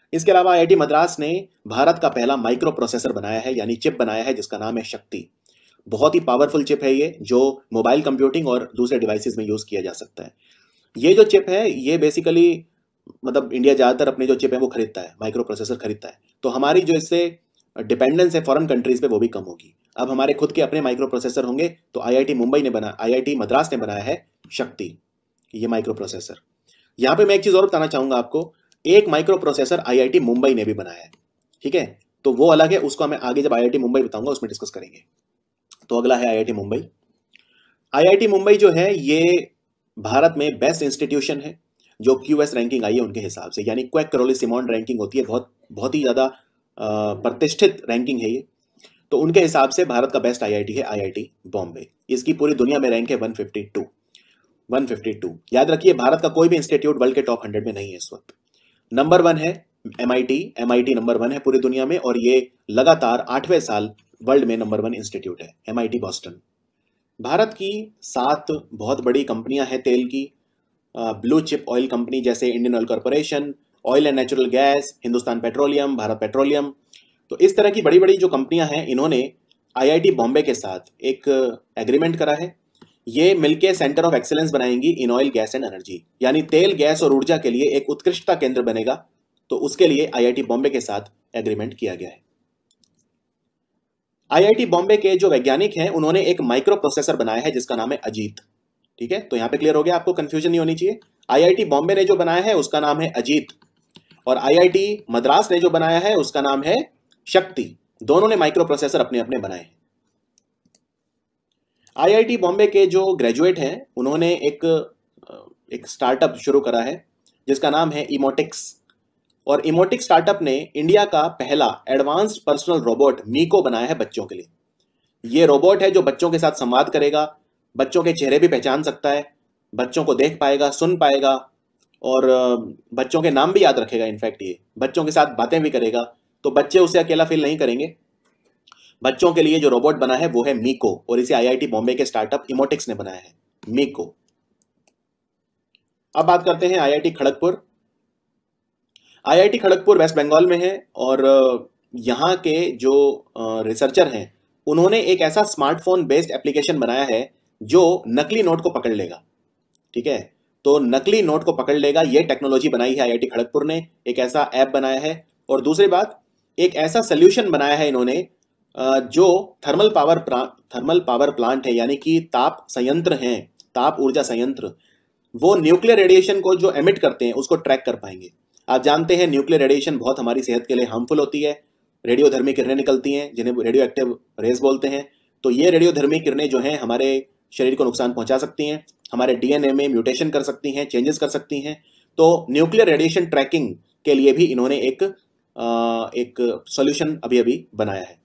इसके अलावा आईआईटी मद्रास ने भारत का पहला माइक्रो प्रोसेसर बनाया है, यानी चिप बनाया है, जिसका नाम है शक्ति। बहुत ही पावरफुल चिप है ये, जो मोबाइल कंप्यूटिंग और दूसरे डिवाइसेस में यूज किया जा सकता है। ये जो चिप है ये बेसिकली मतलब इंडिया ज़्यादातर अपने जो चिप है वो खरीदता है, माइक्रो प्रोसेसर खरीदता है, तो हमारी जो इससे डिपेंडेंस है फॉरेन कंट्रीज पे वो भी कम होगी। अब हमारे खुद के अपने माइक्रो प्रोसेसर होंगे, तो आईआईटी मुंबई ने बना आईआईटी मद्रास ने बनाया है शक्ति, ये माइक्रो प्रोसेसर। यहाँ पे मैं एक चीज़ और बताना चाहूँगा आपको, एक माइक्रो प्रोसेसर आईआईटी मुंबई ने भी बनाया है, ठीक है, तो वो अलग है, उसको मैं आगे जब आईआईटी मुंबई बताऊंगा उसमें डिस्कस करेंगे। तो अगला है आईआईटी मुंबई। आईआईटी मुंबई जो है ये भारत में बेस्ट इंस्टीट्यूशन है, जो क्यूएस रैंकिंग आई है उनके हिसाब से, यानी क्वैक करोली सिमोन रैंकिंग होती है, बहुत बहुत ही ज़्यादा प्रतिष्ठित रैंकिंग है ये। तो उनके हिसाब से भारत का बेस्ट आईआईटी है आईआईटी बॉम्बे। इसकी पूरी दुनिया में रैंक है one fifty two. One fifty two याद रखिए, भारत का कोई भी इंस्टीट्यूट वर्ल्ड के टॉप हंड्रेड में नहीं है इस वक्त। नंबर वन है एमआईटी, एमआईटी नंबर वन है पूरी दुनिया में, और ये लगातार आठवें साल वर्ल्ड में नंबर वन इंस्टीट्यूट है, एमआईटी बॉस्टन। भारत की सात बहुत बड़ी कंपनियां हैं तेल की, ब्लू चिप ऑयल कंपनी जैसे Indian Oil Corporation, Oil and Natural Gas, Hindustan Petroleum, Bharat Petroleum. तो इस तरह की बड़ी बड़ी जो कंपनियां हैं, इन्होंने आईआईटी बॉम्बे के साथ एक एग्रीमेंट करा है। ये मिलके सेंटर ऑफ एक्सीलेंस बनाएंगी in oil gas and energy, यानी तेल गैस और ऊर्जा के लिए एक उत्कृष्टता केंद्र बनेगा। तो उसके लिए आईआईटी बॉम्बे के साथ एग्रीमेंट किया गया है। आईआईटी बॉम्बे के जो वैज्ञानिक हैं उन्होंने एक माइक्रो प्रोसेसर बनाया है जिसका नाम है अजीत, ठीक है, तो यहां पे क्लियर हो गया, आपको कंफ्यूजन नहीं होनी चाहिए। आईआईटी बॉम्बे ने जो बनाया है उसका नाम है अजीत, और आईआईटी मद्रास ने जो बनाया है उसका नाम है शक्ति। दोनों ने माइक्रो प्रोसेसर अपने अपने बनाए हैं। आईआईटी बॉम्बे के जो ग्रेजुएट हैं उन्होंने एक एक स्टार्टअप शुरू करा है जिसका नाम है इमोटिक्स, और इमोटिक्स स्टार्टअप ने इंडिया का पहला एडवांस्ड पर्सनल रोबोट मीको बनाया है बच्चों के लिए। ये रोबोट है जो बच्चों के साथ संवाद करेगा, बच्चों के चेहरे भी पहचान सकता है, बच्चों को देख पाएगा, सुन पाएगा, और बच्चों के नाम भी याद रखेगा। इनफैक्ट ये बच्चों के साथ बातें भी करेगा, तो बच्चे उसे अकेला फील नहीं करेंगे। बच्चों के लिए जो रोबोट बना है वो है मीको, और इसे आईआईटी बॉम्बे के स्टार्टअप इमोटिक्स ने बनाया है, मीको। अब बात करते हैं आईआईटी खड़गपुर। आईआईटी खड़गपुर वेस्ट बंगाल में है, और यहाँ के जो रिसर्चर हैं उन्होंने एक ऐसा स्मार्टफोन बेस्ड एप्लीकेशन बनाया है जो नकली नोट को पकड़ लेगा, ठीक है, तो नकली नोट को पकड़ लेगा, ये टेक्नोलॉजी बनाई है आईआईटी खड़गपुर ने, एक ऐसा ऐप बनाया है। और दूसरी बात, एक ऐसा सोल्यूशन बनाया है इन्होंने जो thermal power thermal power plant है, यानी कि ताप संयंत्र हैं, ताप ऊर्जा संयंत्र, वो न्यूक्लियर रेडिएशन को जो एमिट करते हैं उसको ट्रैक कर पाएंगे। आप जानते हैं न्यूक्लियर रेडिएशन बहुत हमारी सेहत के लिए हार्मफुल होती है, रेडियोधर्मी किरणें निकलती हैं जिन्हें रेडियो एक्टिव रेज बोलते हैं। तो ये रेडियोधर्मी किरणें जो हैं हमारे शरीर को नुकसान पहुंचा सकती हैं, हमारे डीएनए में म्यूटेशन कर सकती हैं, चेंजेस कर सकती हैं। तो न्यूक्लियर रेडिएशन ट्रैकिंग के लिए भी इन्होंने एक आ, एक सॉल्यूशन अभी अभी बनाया है।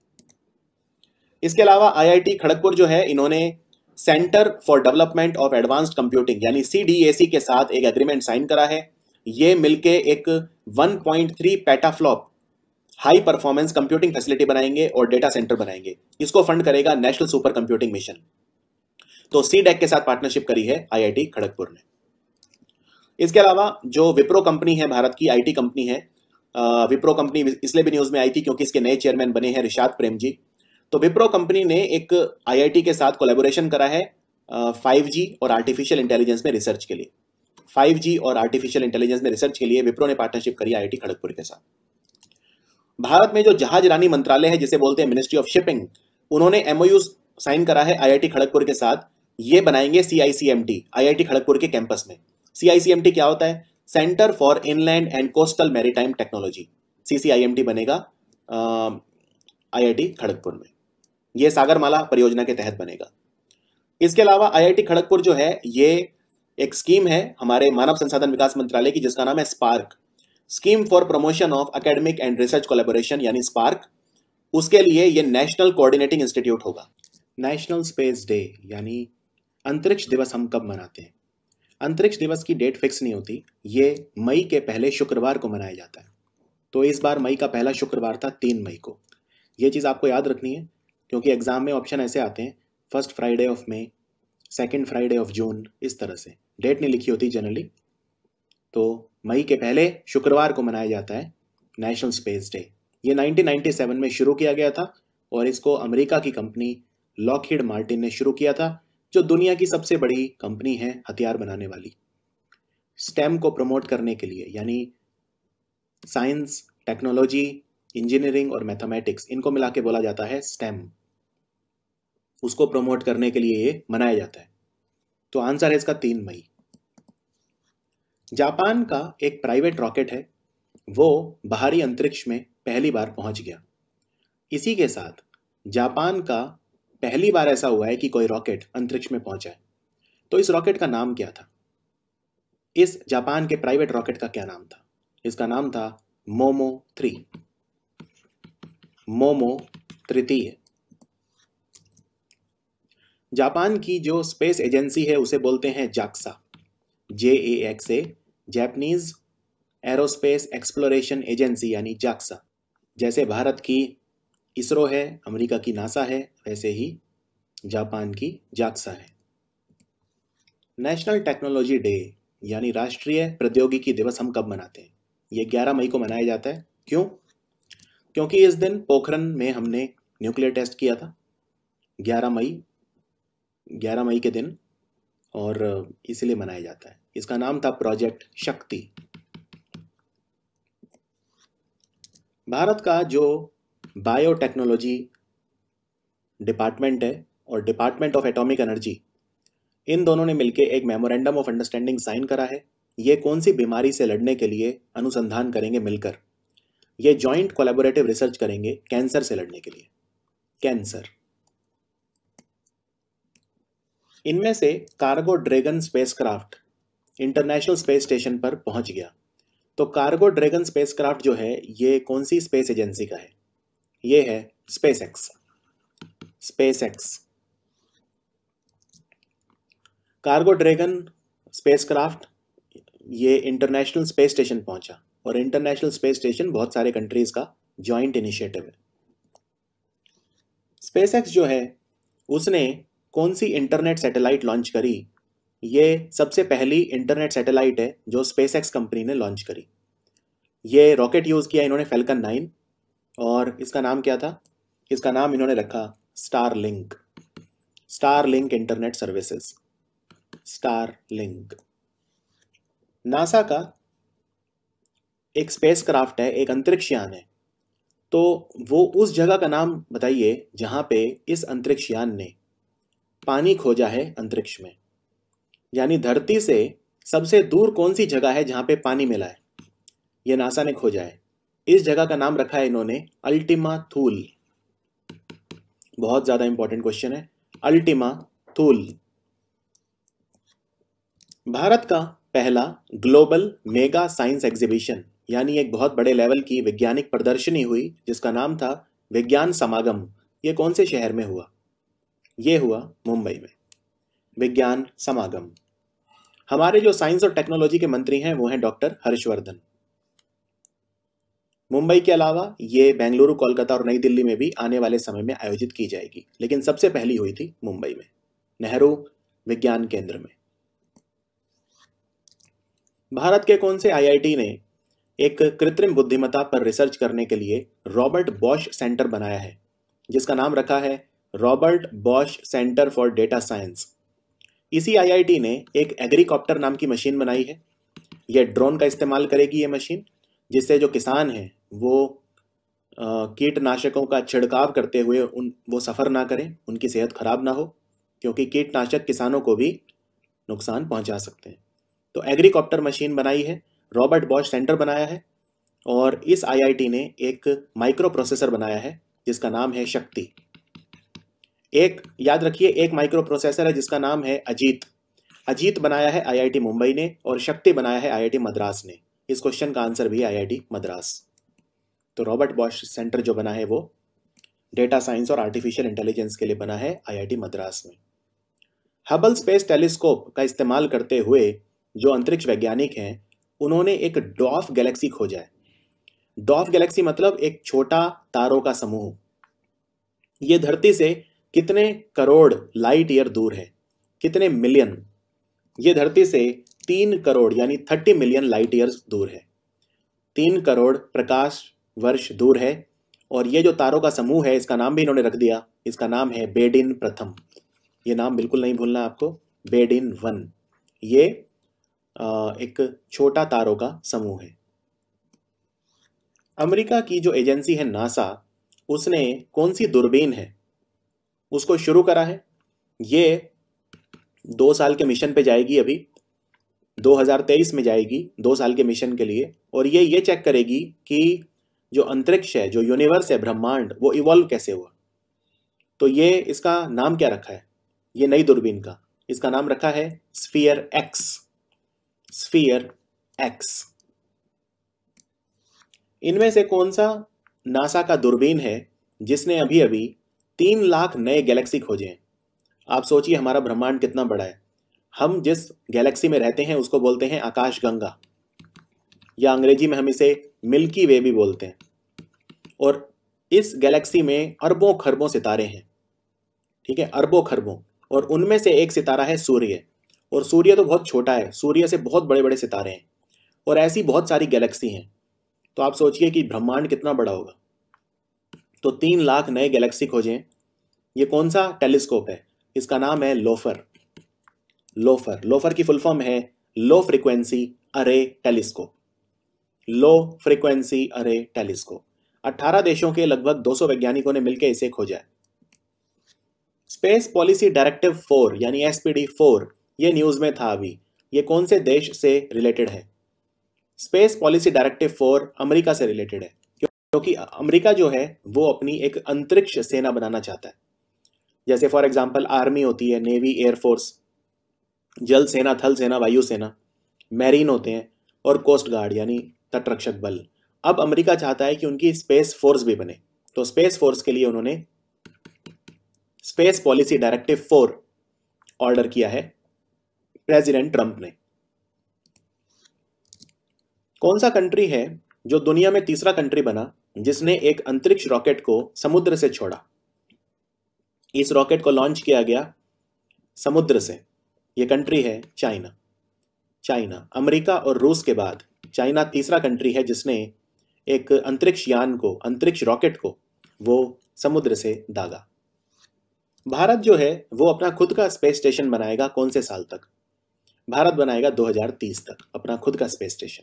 इसके अलावा आईआईटी खड़गपुर जो है, इन्होंने centre for development of advanced computing यानी सीडीएसी के साथ एक एग्रीमेंट साइन करा है। ये मिलके एक one point three petaflop high performance computing facility बनाएंगे और डेटा सेंटर बनाएंगे। इसको फंड करेगा नेशनल सुपर कंप्यूटिंग मिशन। तो सीडेक के साथ पार्टनरशिप करी है आईआईटी खड़गपुर ने। इसके अलावा जो विप्रो कंपनी है, भारत की आईटी कंपनी है, विप्रो कंपनी इसलिए भी न्यूज में आई थी क्योंकि इसके नए चेयरमैन बने हैं रिशाद प्रेम जी। तो विप्रो कंपनी ने एक आईआईटी के साथ कोलैबोरेशन करा है फाइव जी और आर्टिफिशियल इंटेलिजेंस में रिसर्च के लिए। फाइव जी और आर्टिफिशियल इंटेलिजेंस में रिसर्च के लिए विप्रो ने पार्टनरशिप करी आईआईटी खड़गपुर के साथ। भारत में जो जहाज रानी मंत्रालय है, जिसे बोलते हैं मिनिस्ट्री ऑफ शिपिंग, उन्होंने एमओयू साइन करा है आईआईटी खड़गपुर के साथ। ये बनाएंगे सीआईसीएमटी आईआईटी खड़गपुर के कैंपस में। सीआईसीएमटी क्या होता है? Centre for inland and coastal maritime technology, CCIMT बनेगा आईआईटी खड़गपुर में। ये सागरमाला परियोजना के तहत बनेगा। इसके अलावा आईआईटी खड़गपुर जो है, ये एक स्कीम है हमारे मानव संसाधन विकास मंत्रालय की जिसका नाम है SPARC, scheme for promotion of academic and research collaboration, यानी स्पार्क। उसके लिए ये नेशनल कोऑर्डिनेटिंग इंस्टीट्यूट होगा। नेशनल स्पेस डे यानी अंतरिक्ष दिवस हम कब मनाते हैं? अंतरिक्ष दिवस की डेट फिक्स नहीं होती, ये मई के पहले शुक्रवार को मनाया जाता है। तो इस बार मई का पहला शुक्रवार था तीन मई को। ये चीज़ आपको याद रखनी है क्योंकि एग्जाम में ऑप्शन ऐसे आते हैं, first Friday of May, second Friday of June, इस तरह से डेट नहीं लिखी होती जनरली। तो मई के पहले शुक्रवार को मनाया जाता है नेशनल स्पेस डे। ये नाइनटीन नाइंटी सेवन में शुरू किया गया था और इसको अमेरिका की कंपनी लॉकहीड मार्टिन ने शुरू किया था, जो दुनिया की सबसे बड़ी कंपनी है हथियार बनाने वाली। स्टेम को प्रमोट करने के लिए, यानी साइंस, टेक्नोलॉजी, इंजीनियरिंग और मैथमेटिक्स, इनको मिला के बोला जाता है स्टेम। उसको प्रमोट करने के लिए ये मनाया जाता है। तो आंसर है इसका तीन मई। जापान का एक प्राइवेट रॉकेट है, वो बाहरी अंतरिक्ष में पहली बार पहुंच गया। इसी के साथ जापान का पहली बार ऐसा हुआ है कि कोई रॉकेट अंतरिक्ष में पहुंचा है। तो इस रॉकेट का नाम क्या था? इस जापान के प्राइवेट रॉकेट का क्या नाम था? इसका नाम था मोमो थ्री, मोमो तृतीय। जापान की जो स्पेस एजेंसी है उसे बोलते हैं JAXA, J A X A, Japanese Aerospace Exploration Agency यानी जाक्सा। जैसे भारत की इसरो है, अमेरिका की नासा है, वैसे ही जापान की जाक्सा है। नेशनल टेक्नोलॉजी डे यानी राष्ट्रीय प्रौद्योगिकी दिवस हम कब मनाते हैं? ये ग्यारह मई को मनाया जाता है। क्यों? क्योंकि इस दिन पोखरण में हमने न्यूक्लियर टेस्ट किया था, ग्यारह मई ग्यारह मई के दिन, और इसलिए मनाया जाता है। इसका नाम था प्रोजेक्ट शक्ति। भारत का जो बायोटेक्नोलॉजी डिपार्टमेंट है और डिपार्टमेंट ऑफ एटॉमिक एनर्जी, इन दोनों ने मिलकर एक मेमोरेंडम ऑफ अंडरस्टैंडिंग साइन करा है। ये कौन सी बीमारी से लड़ने के लिए अनुसंधान करेंगे मिलकर? ये जॉइंट कोलैबोरेटिव रिसर्च करेंगे कैंसर से लड़ने के लिए। कैंसर। इनमें से cargo dragon spacecraft international space station पर पहुंच गया। तो कार्गो ड्रैगन स्पेसक्राफ्ट जो है ये कौन सी स्पेस एजेंसी का है? ये है space x. SpaceX. Cargo dragon spacecraft ये इंटरनेशनल स्पेस स्टेशन पहुंचा, और इंटरनेशनल स्पेस स्टेशन बहुत सारे कंट्रीज का जॉइंट इनिशिएटिव है। स्पेस एक्स जो है उसने कौन सी इंटरनेट सैटेलाइट लॉन्च करी? ये सबसे पहली इंटरनेट सैटेलाइट है जो स्पेस एक्स कंपनी ने लॉन्च करी। ये रॉकेट यूज किया इन्होंने फैल्कन नाइन, और इसका नाम क्या था? इसका नाम इन्होंने रखा Starlink. Starlink internet services, Starlink. NASA का एक स्पेसक्राफ्ट है, एक अंतरिक्ष यान है, तो वो उस जगह का नाम बताइए जहां पे इस अंतरिक्ष यान ने पानी खोजा है अंतरिक्ष में। यानी धरती से सबसे दूर कौन सी जगह है जहां पे पानी मिला है? ये नासा ने खोजा है। इस जगह का नाम रखा है इन्होंने अल्टीमा थूल। बहुत ज्यादा इंपॉर्टेंट क्वेश्चन है, अल्टीमा थूल। भारत का पहला ग्लोबल मेगा साइंस एग्जीबिशन, यानी एक बहुत बड़े लेवल की वैज्ञानिक प्रदर्शनी हुई जिसका नाम था विज्ञान समागम। ये कौन से शहर में हुआ? ये हुआ मुंबई में, विज्ञान समागम। हमारे जो साइंस और टेक्नोलॉजी के मंत्री हैं वो हैं डॉक्टर हर्षवर्धन। मुंबई के अलावा ये बेंगलुरु, कोलकाता और नई दिल्ली में भी आने वाले समय में आयोजित की जाएगी, लेकिन सबसे पहली हुई थी मुंबई में, नेहरू विज्ञान केंद्र में। भारत के कौन से आईआईटी ने एक कृत्रिम बुद्धिमत्ता पर रिसर्च करने के लिए रॉबर्ट बॉश सेंटर बनाया है, जिसका नाम रखा है Robert Bosch centre for data science? इसी आईआईटी ने एक एग्रीकॉप्टर नाम की मशीन बनाई है। यह ड्रोन का इस्तेमाल करेगी ये मशीन, जिससे जो किसान हैं वो कीटनाशकों का छिड़काव करते हुए उन वो सफ़र ना करें, उनकी सेहत खराब ना हो, क्योंकि कीटनाशक किसानों को भी नुकसान पहुंचा सकते हैं। तो एग्रीकॉप्टर मशीन बनाई है, रॉबर्ट बॉश सेंटर बनाया है, और इस आईआईटी ने एक माइक्रो प्रोसेसर बनाया है जिसका नाम है शक्ति। एक याद रखिए, एक माइक्रो प्रोसेसर है जिसका नाम है अजीत। अजीत बनाया है आईआईटी मुंबई ने, और शक्ति बनाया है आईआईटी मद्रास ने। इस क्वेश्चन का आंसर भी आईआईटी मद्रास। तो रॉबर्ट बॉश सेंटर जो बना है वो डेटा साइंस और आर्टिफिशियल इंटेलिजेंस के लिए बना है आईआईटी मद्रास में। हबल स्पेस टेलीस्कोप का इस्तेमाल करते हुए जो अंतरिक्ष वैज्ञानिक हैं उन्होंने एक डॉर्फ गैलेक्सी खोजा है। डॉर्फ गैलेक्सी मतलब एक छोटा तारों का समूह। ये धरती से कितने करोड़ लाइट ईयर दूर है? कितने मिलियन? ये धरती से तीन करोड़ यानी थर्टी मिलियन लाइट ईयर्स दूर है। तीन करोड़ प्रकाश वर्ष दूर है। और ये जो तारों का समूह है इसका नाम भी इन्होंने रख दिया, इसका नाम है बेडिन प्रथम। ये नाम बिल्कुल नहीं भूलना आपको, बेडिन वन। ये एक छोटा तारों का समूह है। अमेरिका की जो एजेंसी है नासा, उसने कौन सी दूरबीन है उसको शुरू करा है। ये दो साल के मिशन पे जाएगी, अभी दो हज़ार तेईस में जाएगी दो साल के मिशन के लिए। और ये ये चेक करेगी कि जो अंतरिक्ष है, जो यूनिवर्स है, ब्रह्मांड, वो इवॉल्व कैसे हुआ। तो ये इसका नाम क्या रखा है, ये नई दूरबीन का, इसका नाम रखा है स्फीयर एक्स। Sphere x. इनमें से कौन सा नासा का दूरबीन है जिसने अभी अभी तीन लाख नए गैलेक्सी खोजे हैं। आप सोचिए हमारा ब्रह्मांड कितना बड़ा है। हम जिस गैलेक्सी में रहते हैं उसको बोलते हैं आकाशगंगा, या अंग्रेजी में हम इसे मिल्की वे भी बोलते हैं। और इस गैलेक्सी में अरबों खरबों सितारे हैं, ठीक है, अरबों खरबों। और उनमें से एक सितारा है सूर्य। और सूर्य तो बहुत छोटा है, सूर्य से बहुत बड़े बड़े सितारे हैं। और ऐसी बहुत सारी गैलेक्सी हैं। तो आप सोचिए कि ब्रह्मांड कितना बड़ा होगा। तो तीन लाख नए गैलेक्सी खोजें। ये कौन सा टेलीस्कोप है, इसका नाम है लोफर। लोफर लोफर की फुल फॉर्म है low frequency array telescope. Low frequency array telescope. अठारह देशों के लगभग दो सौ वैज्ञानिकों ने मिलकर इसे खोजा है। स्पेस पॉलिसी डायरेक्टिव फोर यानी एस पी डी फोर, ये न्यूज में था अभी। ये कौन से देश से रिलेटेड है। Space policy directive four America से रिलेटेड है, क्योंकि अमेरिका जो है वो अपनी एक अंतरिक्ष सेना बनाना चाहता है। जैसे फॉर एग्जांपल आर्मी होती है, नेवी, एयरफोर्स, जल सेना, थल सेना, वायु सेना, मैरीन होते हैं, और कोस्ट गार्ड यानी तटरक्षक बल। अब अमेरिका चाहता है कि उनकी स्पेस फोर्स भी बने। तो स्पेस फोर्स के लिए उन्होंने space policy directive four order किया है प्रेसिडेंट ट्रंप ने। कौन सा कंट्री है जो दुनिया में तीसरा कंट्री बना जिसने एक अंतरिक्ष रॉकेट को समुद्र से छोड़ा। इस रॉकेट को लॉन्च किया गया समुद्र से। यह कंट्री है चाइना। चाइना, अमेरिका और रूस के बाद चाइना तीसरा कंट्री है जिसने एक अंतरिक्ष यान को, अंतरिक्ष रॉकेट को, वो समुद्र से दागा। भारत जो है वो अपना खुद का स्पेस स्टेशन बनाएगा। कौन से साल तक? भारत बनाएगा दो हज़ार तीस तक अपना खुद का स्पेस स्टेशन।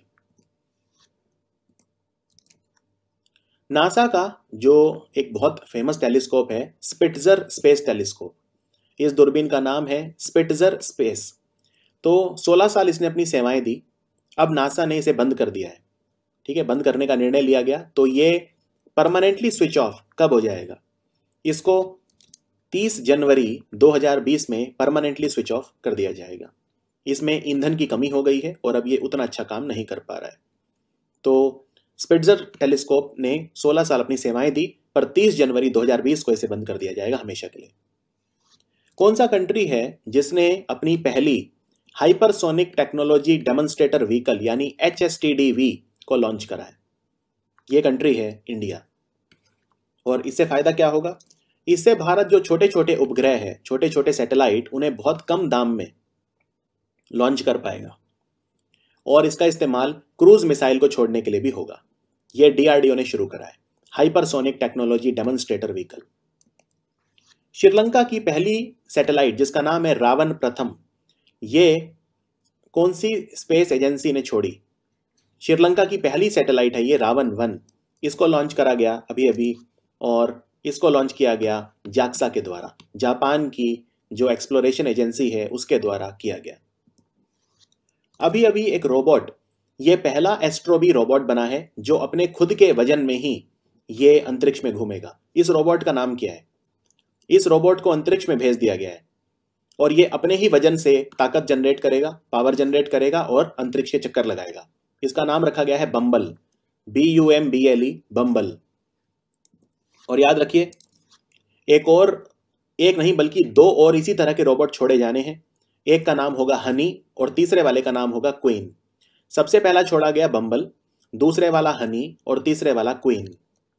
नासा का जो एक बहुत फेमस टेलीस्कोप है स्पिट्जर स्पेस टेलीस्कोप, इस दूरबीन का नाम है स्पिट्जर स्पेस। तो सोलह साल इसने अपनी सेवाएं दी। अब नासा ने इसे बंद कर दिया है, ठीक है, बंद करने का निर्णय लिया गया। तो ये परमानेंटली स्विच ऑफ कब हो जाएगा? इसको तीस जनवरी दो हज़ार बीस में परमानेंटली स्विच ऑफ कर दिया जाएगा। इसमें ईंधन की कमी हो गई है और अब ये उतना अच्छा काम नहीं कर पा रहा है। तो स्पिट्जर टेलीस्कोप ने सोलह साल अपनी सेवाएं दी, पर तीस जनवरी दो हज़ार बीस को इसे बंद कर दिया जाएगा हमेशा के लिए। कौन सा कंट्री है जिसने अपनी पहली हाइपरसोनिक टेक्नोलॉजी डेमोन्स्ट्रेटर व्हीकल यानी H S T D V को लॉन्च करा है? ये कंट्री है इंडिया। और इससे फायदा क्या होगा? इससे भारत जो छोटे छोटे उपग्रह है, छोटे छोटे सैटेलाइट, उन्हें बहुत कम दाम में लॉन्च कर पाएगा। और इसका इस्तेमाल क्रूज मिसाइल को छोड़ने के लिए भी होगा। यह डी आर डी ओ ने शुरू करा है, hypersonic technology demonstrator vehicle. Sri Lanka की पहली सैटेलाइट जिसका नाम है रावण प्रथम, ये कौन सी स्पेस एजेंसी ने छोड़ी? श्रीलंका की पहली सैटेलाइट है ये रावण वन। इसको लॉन्च करा गया अभी अभी, और इसको लॉन्च किया गया जाक्सा के द्वारा, जापान की जो एक्सप्लोरेशन एजेंसी है उसके द्वारा किया गया। अभी अभी एक रोबोट, ये पहला एस्ट्रोबी रोबोट बना है जो अपने खुद के वजन में ही ये अंतरिक्ष में घूमेगा। इस रोबोट का नाम क्या है? इस रोबोट को अंतरिक्ष में भेज दिया गया है और ये अपने ही वजन से ताकत जनरेट करेगा, पावर जनरेट करेगा और अंतरिक्ष के चक्कर लगाएगा। इसका नाम रखा गया है Bumble, B U M B L E, Bumble. और याद रखिए, एक और, एक नहीं बल्कि दो और इसी तरह के रोबोट छोड़े जाने हैं। एक का नाम होगा हनी और तीसरे वाले का नाम होगा क्वीन। सबसे पहला छोड़ा गया बम्बल, दूसरे वाला हनी और तीसरे वाला क्वीन।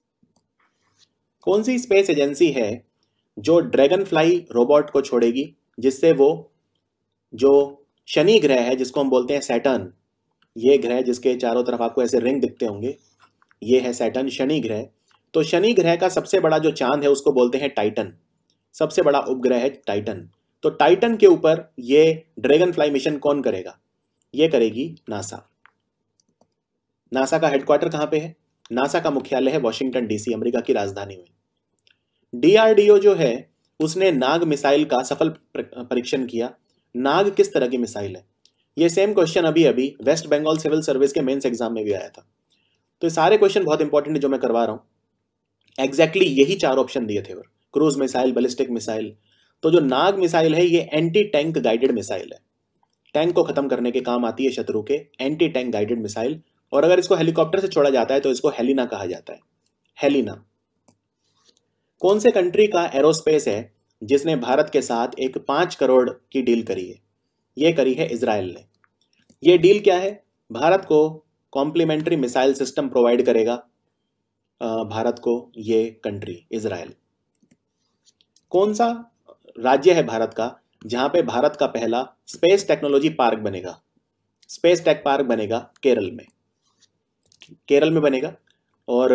कौन सी स्पेस एजेंसी है जो ड्रैगन फ्लाई रोबोट को छोड़ेगी, जिससे वो जो शनि ग्रह है जिसको हम बोलते हैं सैटर्न, ये ग्रह जिसके चारों तरफ आपको ऐसे रिंग दिखते होंगे, ये है सैटर्न, शनि ग्रह। तो शनि ग्रह का सबसे बड़ा जो चांद है उसको बोलते हैं टाइटन, सबसे बड़ा उपग्रह है टाइटन। तो टाइटन के ऊपर ये ड्रैगन फ्लाई मिशन कौन करेगा? ये करेगी नासा। नासा का हेडक्वार्टर कहाँ पे है? नासा का मुख्यालय है वॉशिंगटन डीसी, अमेरिका की राजधानी में। डीआरडीओ जो है उसने नाग मिसाइल का सफल परीक्षण किया। नाग किस तरह की मिसाइल है? ये सेम क्वेश्चन अभी अभी वेस्ट बंगाल सिविल सर्विस के मेंस एग्जाम में भी आया था। तो ये सारे क्वेश्चन बहुत इंपॉर्टेंट है जो मैं करवा रहा हूं। एग्जैक्टली यही चार ऑप्शन दिए थे, क्रूज मिसाइल, बैलिस्टिक मिसाइल। तो जो नाग मिसाइल है ये एंटी टैंक गाइडेड मिसाइल है, टैंक को खत्म करने के काम आती है शत्रु के, एंटी टैंक गाइडेड मिसाइल। और अगर इसको हेलीकॉप्टर से छोड़ा जाता है तो इसको हेलिना कहा जाता है, हेलिना। कौन से कंट्री का एरोस्पेस है जिसने भारत के साथ एक पांच करोड़ की डील करी है? ये करी है इजराइल ने। ये डील क्या है? भारत को कॉम्प्लीमेंट्री मिसाइल सिस्टम प्रोवाइड करेगा भारत को ये कंट्री इजराइल। कौन सा राज्य है भारत का जहां पे भारत का पहला स्पेस टेक्नोलॉजी पार्क बनेगा? स्पेस टेक पार्क बनेगा केरल में, केरल में बनेगा। और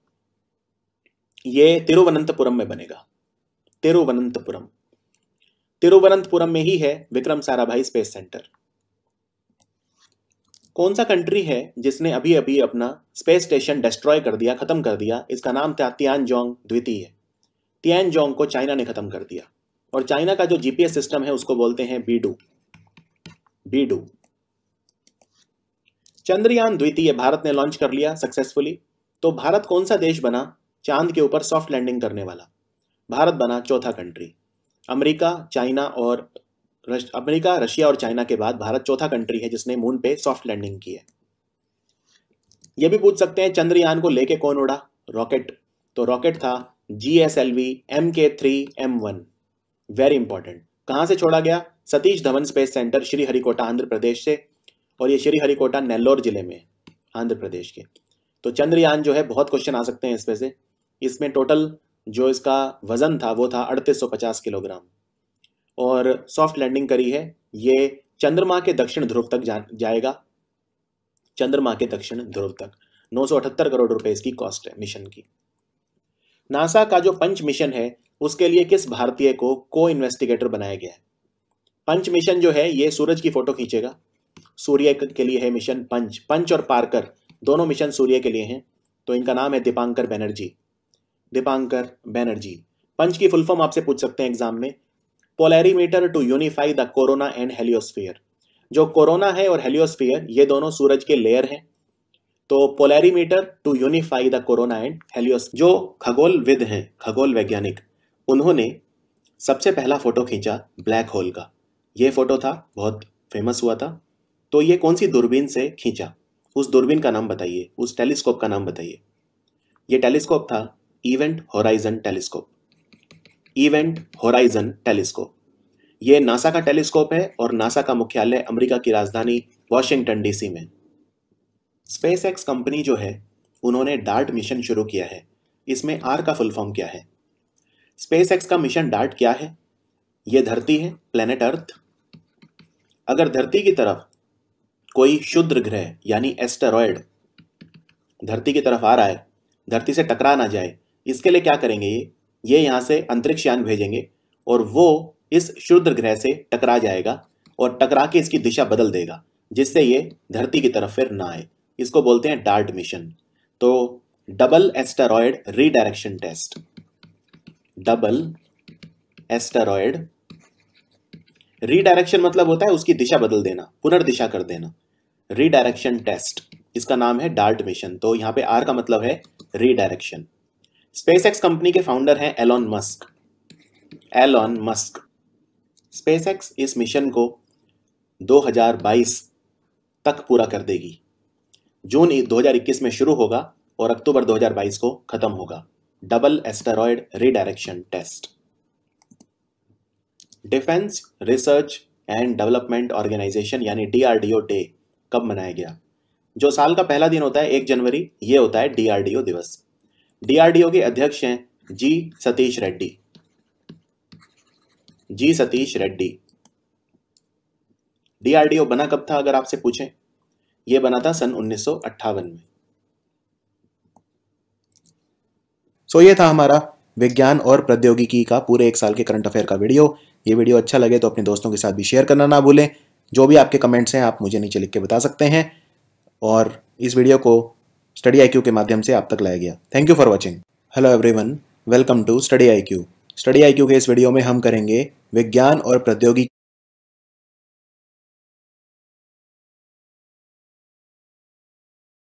ये तिरुवनंतपुरम में बनेगा, तिरुवनंतपुरम। तिरुवनंतपुरम में ही है विक्रम साराभाई स्पेस सेंटर। कौन सा कंट्री है जिसने अभी अभी अपना स्पेस स्टेशन डिस्ट्रॉय कर दिया, खत्म कर दिया? इसका नाम था तियानजोंग द्वितीय। तियानजोंग को चाइना ने खत्म कर दिया। और चाइना का जो जीपीएस सिस्टम है उसको बोलते हैं बीडू, बीडू। चंद्रयान द्वितीय भारत ने लॉन्च कर लिया सक्सेसफुली। तो भारत कौन सा देश बना चांद के ऊपर सॉफ्ट लैंडिंग करने वाला? भारत बना चौथा कंट्री। अमेरिका, चाइना और रश, अमेरिका, रशिया और चाइना के बाद भारत चौथा कंट्री है जिसने मून पे सॉफ्ट लैंडिंग की है। यह भी पूछ सकते हैं चंद्रयान को लेके कौन उड़ा? रॉकेट। तो रॉकेट था G S L V M K three M one, very important. कहां से छोड़ा गया? सतीश धवन स्पेस सेंटर, श्रीहरिकोटा, आंध्र प्रदेश से। और ये श्रीहरिकोटा नेल्लोर जिले में, आंध्र प्रदेश के। तो चंद्रयान जो है, बहुत क्वेश्चन आ सकते हैं इसमें से। इसमें टोटल जो इसका वजन था वो था अड़तीस सौ पचास किलोग्राम और सॉफ्ट लैंडिंग करी है। ये चंद्रमा के दक्षिण ध्रुव तक जा, जाएगा, चंद्रमा के दक्षिण ध्रुव तक। नौ सौ अठहत्तर करोड़ रुपए इसकी कॉस्ट है मिशन की। नासा का जो पंच मिशन है उसके लिए किस भारतीय को को इन्वेस्टिगेटर बनाया गया है? पंच मिशन जो है ये सूरज की फोटो खींचेगा, सूर्य के लिए है मिशन पंच। पंच और पार्कर दोनों मिशन सूर्य के लिए हैं। तो इनका नाम है दीपांकर बैनर्जी, दीपांकर बैनर्जी। पंच की फुल फॉर्म आपसे पूछ सकते हैं एग्जाम में, polarimeter to unify the corona and heliosphere. जो कोरोना है और हेलियोस्फीयर ये दोनों सूरज के लेयर हैं। तो polarimeter to unify the corona and heliosphere. जो खगोलविद हैं, खगोल वैज्ञानिक, उन्होंने सबसे पहला फोटो खींचा ब्लैक होल का। ये फोटो था, बहुत फेमस हुआ था। तो ये कौन सी दूरबीन से खींचा? उस दूरबीन का नाम बताइए, उस टेलीस्कोप का नाम बताइए। ये टेलीस्कोप था event horizon telescope, event horizon telescope. ये नासा का टेलीस्कोप है और नासा का मुख्यालय अमेरिका की राजधानी वॉशिंगटन डीसी में। स्पेस एक्स कंपनी जो है उन्होंने डार्ट मिशन शुरू किया है। इसमें आर का फुल फॉर्म क्या है? स्पेस एक्स का मिशन डार्ट क्या है? यह धरती है, प्लेनेट अर्थ। अगर धरती की तरफ कोई क्षुद्र ग्रह यानी एस्टेरॉयड धरती की तरफ आ रहा है, धरती से टकरा ना जाए, इसके लिए क्या करेंगे? ये ये यहां से अंतरिक्ष यान भेजेंगे और वो इस क्षुद्र ग्रह से टकरा जाएगा और टकरा के इसकी दिशा बदल देगा जिससे ये धरती की तरफ फिर ना आए। इसको बोलते हैं डार्ट मिशन। तो double asteroid redirection test, double asteroid redirection मतलब होता है उसकी दिशा बदल देना, पुनर्दिशा कर देना। रीडायरेक्शन टेस्ट, इसका नाम है डार्ट मिशन। तो यहां पे आर का मतलब है रीडायरेक्शन। स्पेसएक्स कंपनी के फाउंडर हैं Elon Musk, Elon Musk. SpaceX इस मिशन को दो हज़ार बाईस तक पूरा कर देगी। जून दो हज़ार इक्कीस में शुरू होगा और अक्टूबर दो हज़ार बाईस को खत्म होगा। Double asteroid redirection test. Defence research and development organisation यानी डीआरडीओ डे कब मनाया गया? जो साल का पहला दिन होता है एक जनवरी, ये होता है डीआरडीओ दिवस। डीआरडीओ के अध्यक्ष हैं G Satish Reddy, G Satish Reddy. DRDO बना कब था अगर आपसे पूछें? यह बना था सन उन्नीस सौ अट्ठावन में। सो ये था हमारा विज्ञान और प्रौद्योगिकी का पूरे एक साल के करंट अफेयर का वीडियो। ये वीडियो अच्छा लगे तो अपने दोस्तों के साथ भी शेयर करना ना भूलें। जो भी आपके कमेंट्स हैं आप मुझे नीचे लिख के बता सकते हैं, और इस वीडियो को स्टडी आई क्यू के माध्यम से आप तक लाया गया। Thank you for watching. Hello everyone, welcome to study I Q. Study I Q के इस वीडियो में हम करेंगे विज्ञान और प्रौद्योगिकी